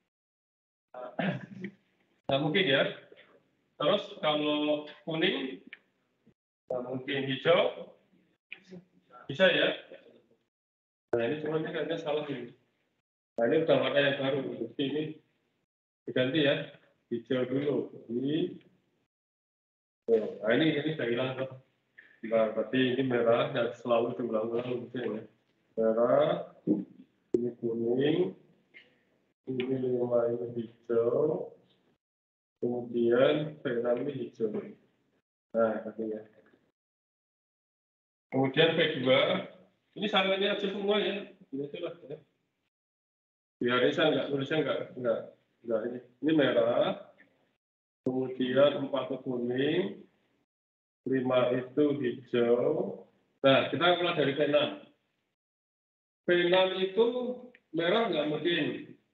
Nah, mungkin ya. Terus kalau kuning, nah, mungkin hijau, bisa ya. Nah, ini cuma ini kayaknya salah ini. Nah, ini udah warna yang baru. Jadi ini diganti ya. Hijau dulu. Ini. Nah, ini ini saya hilang tuh. Nah, berarti ini merah dan selalu diulang-ulang mungkin ya. Merah, ini kuning, ini lima ini hijau, kemudian P enam ini hijau. Nah, katanya. Kemudian P dua, ini salahnya aja semua ya. Ini aja lah. Ya. Biar ini saya nggak tulisnya nggak nggak nggak ini. Ini merah, kemudian empat itu kuning, lima itu hijau. Nah, kita mulai dari P enam. P enam itu merah nggak mungkin.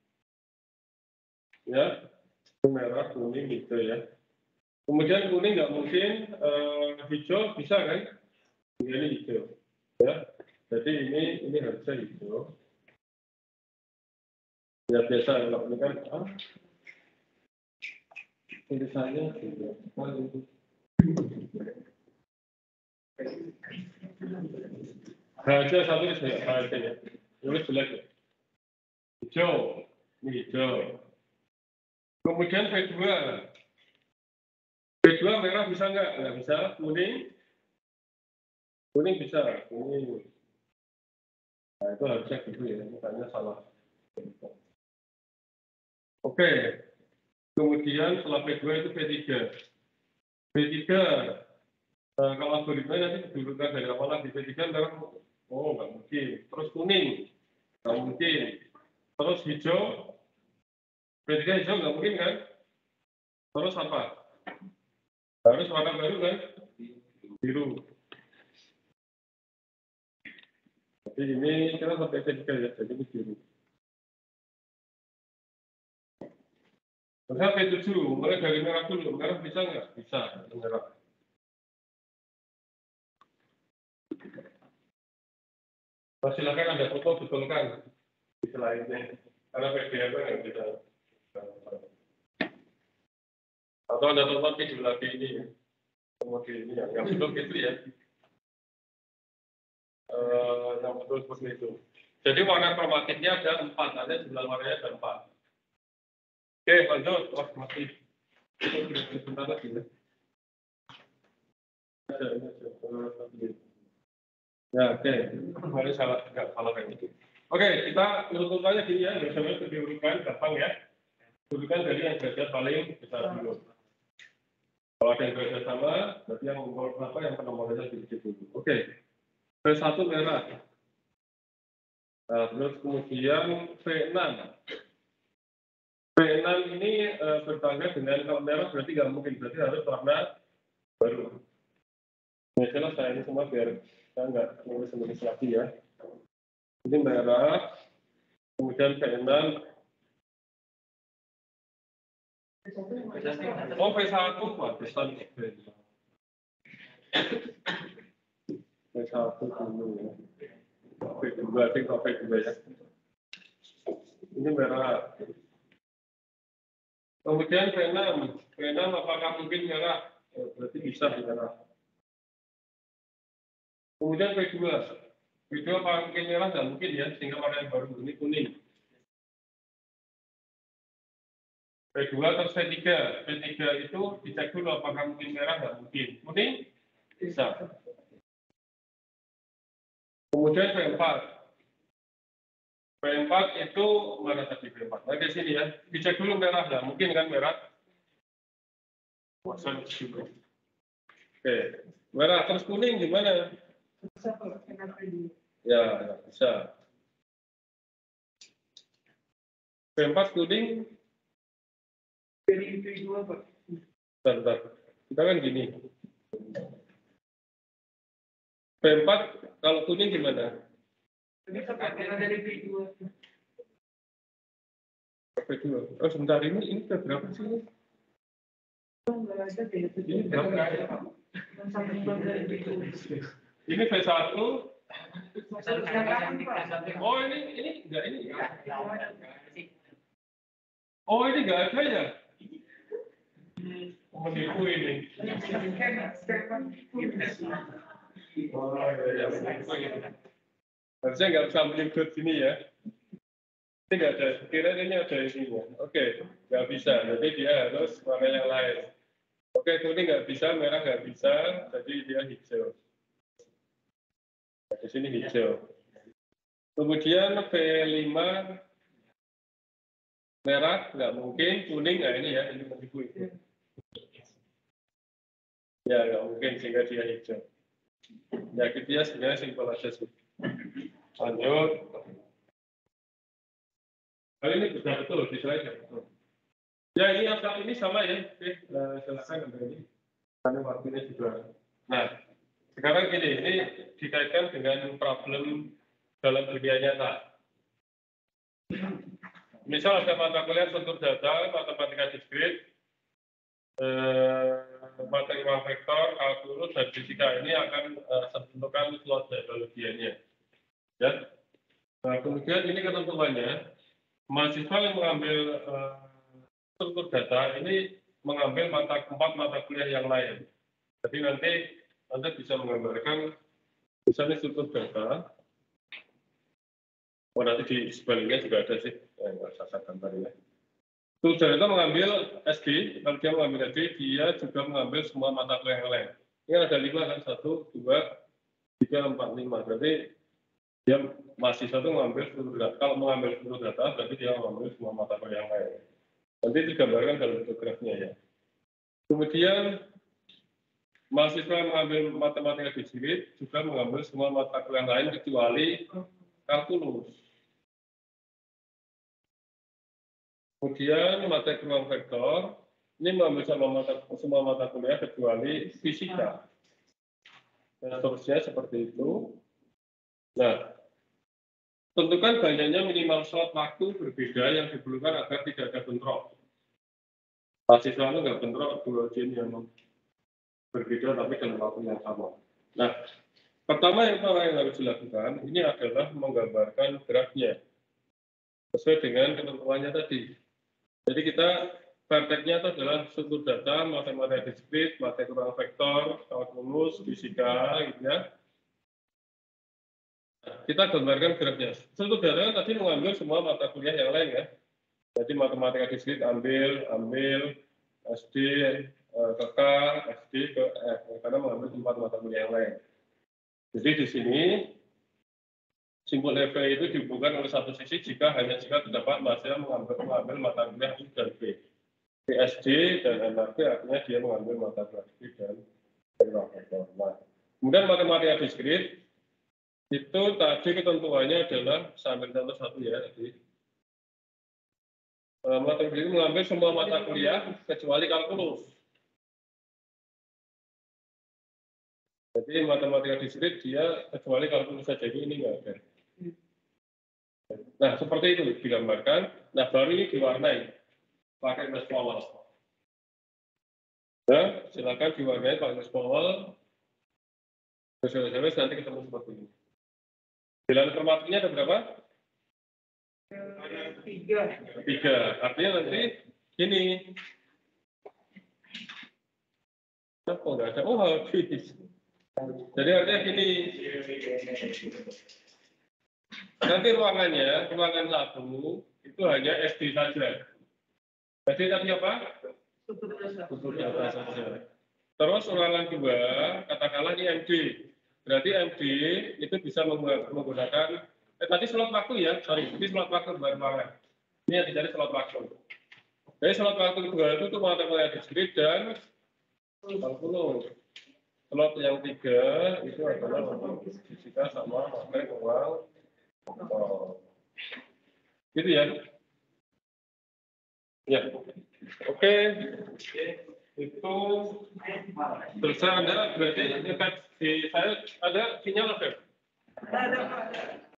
Ya, merah, kuning gitu ya. Kemudian kuning nggak mungkin, uh, hijau bisa kan? Ini hijau. Ya, jadi ini ini harusnya hijau. Ya biasa kalau ini kan, ah, tulisannya hijau. Harusnya satu ini harusnya ya. Ini jelek ya. Hijau, ini hijau. Kemudian P dua. P dua merah bisa nggak? Nggak bisa. Kuning? Kuning bisa. Kuning. Nah, itu harusnya gitu ya. Makanya salah. Oke. Kemudian setelah P dua itu P tiga. P tiga. Uh, kalau algoritma nanti kedudukan dari awal lagi P tiga memang oh nggak mungkin. Terus kuning nggak mungkin. Terus hijau P tiga hijau nggak mungkin kan? Terus apa? Harus warna baru kan? Biru. Jadi ini kita sampai P tiga ya, jadi ini biru. Terus P tujuh, mulai dari merah dulu. Merah bisa nggak? Bisa, merah. Nah, silakan Anda foto betulkan di slide-nya. Karena P D F nggak bisa. Atau Anda tonton video lagi ini. Kemudian ini yang, yang betul gitu ya. Uh, yang betul seperti itu. Jadi warna kromatiknya ada empat, ada jumlah warnanya ada empat. Oke, lanjut. Wah, masih sebentar lagi ya. Ada, ada. Ya, oke. Harus salah, nggak salah kayak gitu. Oke, kita urutannya gini ya. Biasanya diurutkan gampang ya. Urutkan dari yang derajat paling besar dulu. Kalau ada yang derajat sama, berarti yang nomor berapa yang penomornya sedikit dulu. Oke. V satu merah. Nah, terus kemudian V enam. V enam ini e, bertangga dengan kalau merah berarti nggak mungkin. Berarti harus warna baru. Ya, jelas saya ini semua biar saya nggak nulis-nulis lagi ya. Ini merah, kemudian V enam. Oh, V satu, pantesan. V satu dulu ya. V dua, tinggal V dua ya. Ini merah. Kemudian V enam. V enam apakah mungkin merah? Oh, berarti bisa merah. Kemudian V dua. V dua apakah mungkin merah? Nggak mungkin ya, sehingga warna yang baru ini kuning. V dua terus V tiga. V tiga itu dicek dulu apakah mungkin merah? Nggak mungkin. Kuning? Bisa. Kemudian V empat. V empat itu mana tadi V empat? Nah, di sini ya. Dicek dulu merah nggak? Mungkin kan merah? Oke. Merah terus kuning gimana? Ya, ya bisa. V empat kuning. Bentar, bentar. Kita kan gini. V empat kalau kuning gimana? V dua. Oh sebentar ini ini berapa sih? Ini berapa? Ini V satu. Oh ini ini enggak ini. Oh ini enggak ada ya? Menipu ini. Oh, ya, ya. Harusnya nggak usah menyebut sini ya. Ini nggak ada, kira ini ada isinya. Oke, nggak bisa. Jadi dia harus warna yang lain. Oke, kuning nggak bisa, merah nggak bisa, jadi dia hijau. Di sini hijau. Kemudian V lima merah nggak mungkin, kuning nggak ini ya, ini menipu itu. Ya nggak mungkin sehingga dia hijau. Ya gitu ya sebenarnya simpel aja sih. Lanjut. Kali ini sudah betul di slide ya betul. Ya ini yang saat ini sama ya. Oke, uh, silakan Anda ini. Karena waktunya juga. Nah, sekarang gini, ini dikaitkan dengan problem dalam dunia nyata. Misal ada mata kuliah struktur data, matematika diskrit, eh, materi ruang vektor, kalkulus, dan fisika ini akan uh, tentukan slot metodologianya. Ya. Nah, kemudian ini ketentuannya, mahasiswa yang mengambil uh, struktur data ini mengambil mata empat mata kuliah yang lain. Jadi nanti Anda bisa menggambarkan misalnya struktur data. Oh nanti di sebaliknya juga ada sih, eh, nggak usah saya gambar ya. Struktur data mengambil S D, kalau dia mengambil S D, dia juga mengambil semua mata kuliah yang lain. Ini ada lima kan, satu, dua, tiga, empat, lima. Berarti dia mahasiswa itu mengambil struktur data. Kalau mengambil struktur data, berarti dia mengambil semua mata kuliah yang lain. Nanti digambarkan dalam bentuk grafnya ya. Kemudian mahasiswa yang mengambil matematika diskrit juga mengambil semua mata kuliah lain kecuali kalkulus. Kemudian materi ruang vektor ini mengambil semua mata, semua mata kuliah kecuali fisika. Dan seterusnya seperti itu. Nah, tentukan banyaknya minimal slot waktu berbeda yang diperlukan agar tidak ada bentrok. Mahasiswa itu nggak bentrok dua ujian yang berbeda tapi dalam waktu yang sama. Nah, pertama yang pertama yang harus dilakukan ini adalah menggambarkan grafnya sesuai dengan ketentuannya tadi. Jadi kita prakteknya itu adalah struktur data, matematika diskrit, materi ruang vektor, kalkulus, fisika, gitu ya. Nah, kita gambarkan grafnya. Struktur data tadi mengambil semua mata kuliah yang lain ya. Jadi matematika diskrit ambil, ambil, S D, ke K, S D, ke F, karena mengambil empat mata kuliah yang lain. Jadi di sini simpul F itu dihubungkan oleh satu sisi jika hanya jika terdapat mahasiswa mengambil, mengambil mata kuliah U dan B. P S D dan M R P artinya dia mengambil mata kuliah U dan B. Nah, kemudian matematika diskrit itu tadi ketentuannya adalah sambil contoh satu ya tadi. Matematika diskrit mengambil semua mata kuliah kecuali kalkulus. Jadi matematika diskrit dia kecuali kalkulus saja, ini enggak ada. Nah, seperti itu digambarkan. Nah, baru ini diwarnai pakai garis polos. Nah, silakan diwarnai pakai garis polos. Terus nanti ketemu seperti ini. Bilangan permatrinya ada berapa? Tiga. Tiga. Artinya nanti gini. Apa enggak ada? Oh, habis. Jadi artinya gini. Nanti ruangannya, ruangan satu itu hanya S D saja. Jadi tadi apa? Struktur data saja. Terus ruangan dua, katakanlah ini M D. Berarti M D itu bisa menggunakan, eh tadi slot waktu ya, sorry, ini slot waktu bukan ruangan. Ini yang dicari slot waktu. Jadi slot waktu kedua itu tuh matematika diskrit dan kalkulus. Slot yang tiga itu adalah fisika sama materi ruang. Oh. Gitu ya. Ya. Oke. Itu terus Anda berarti di saya ada sinyal ada? Ada, Pak.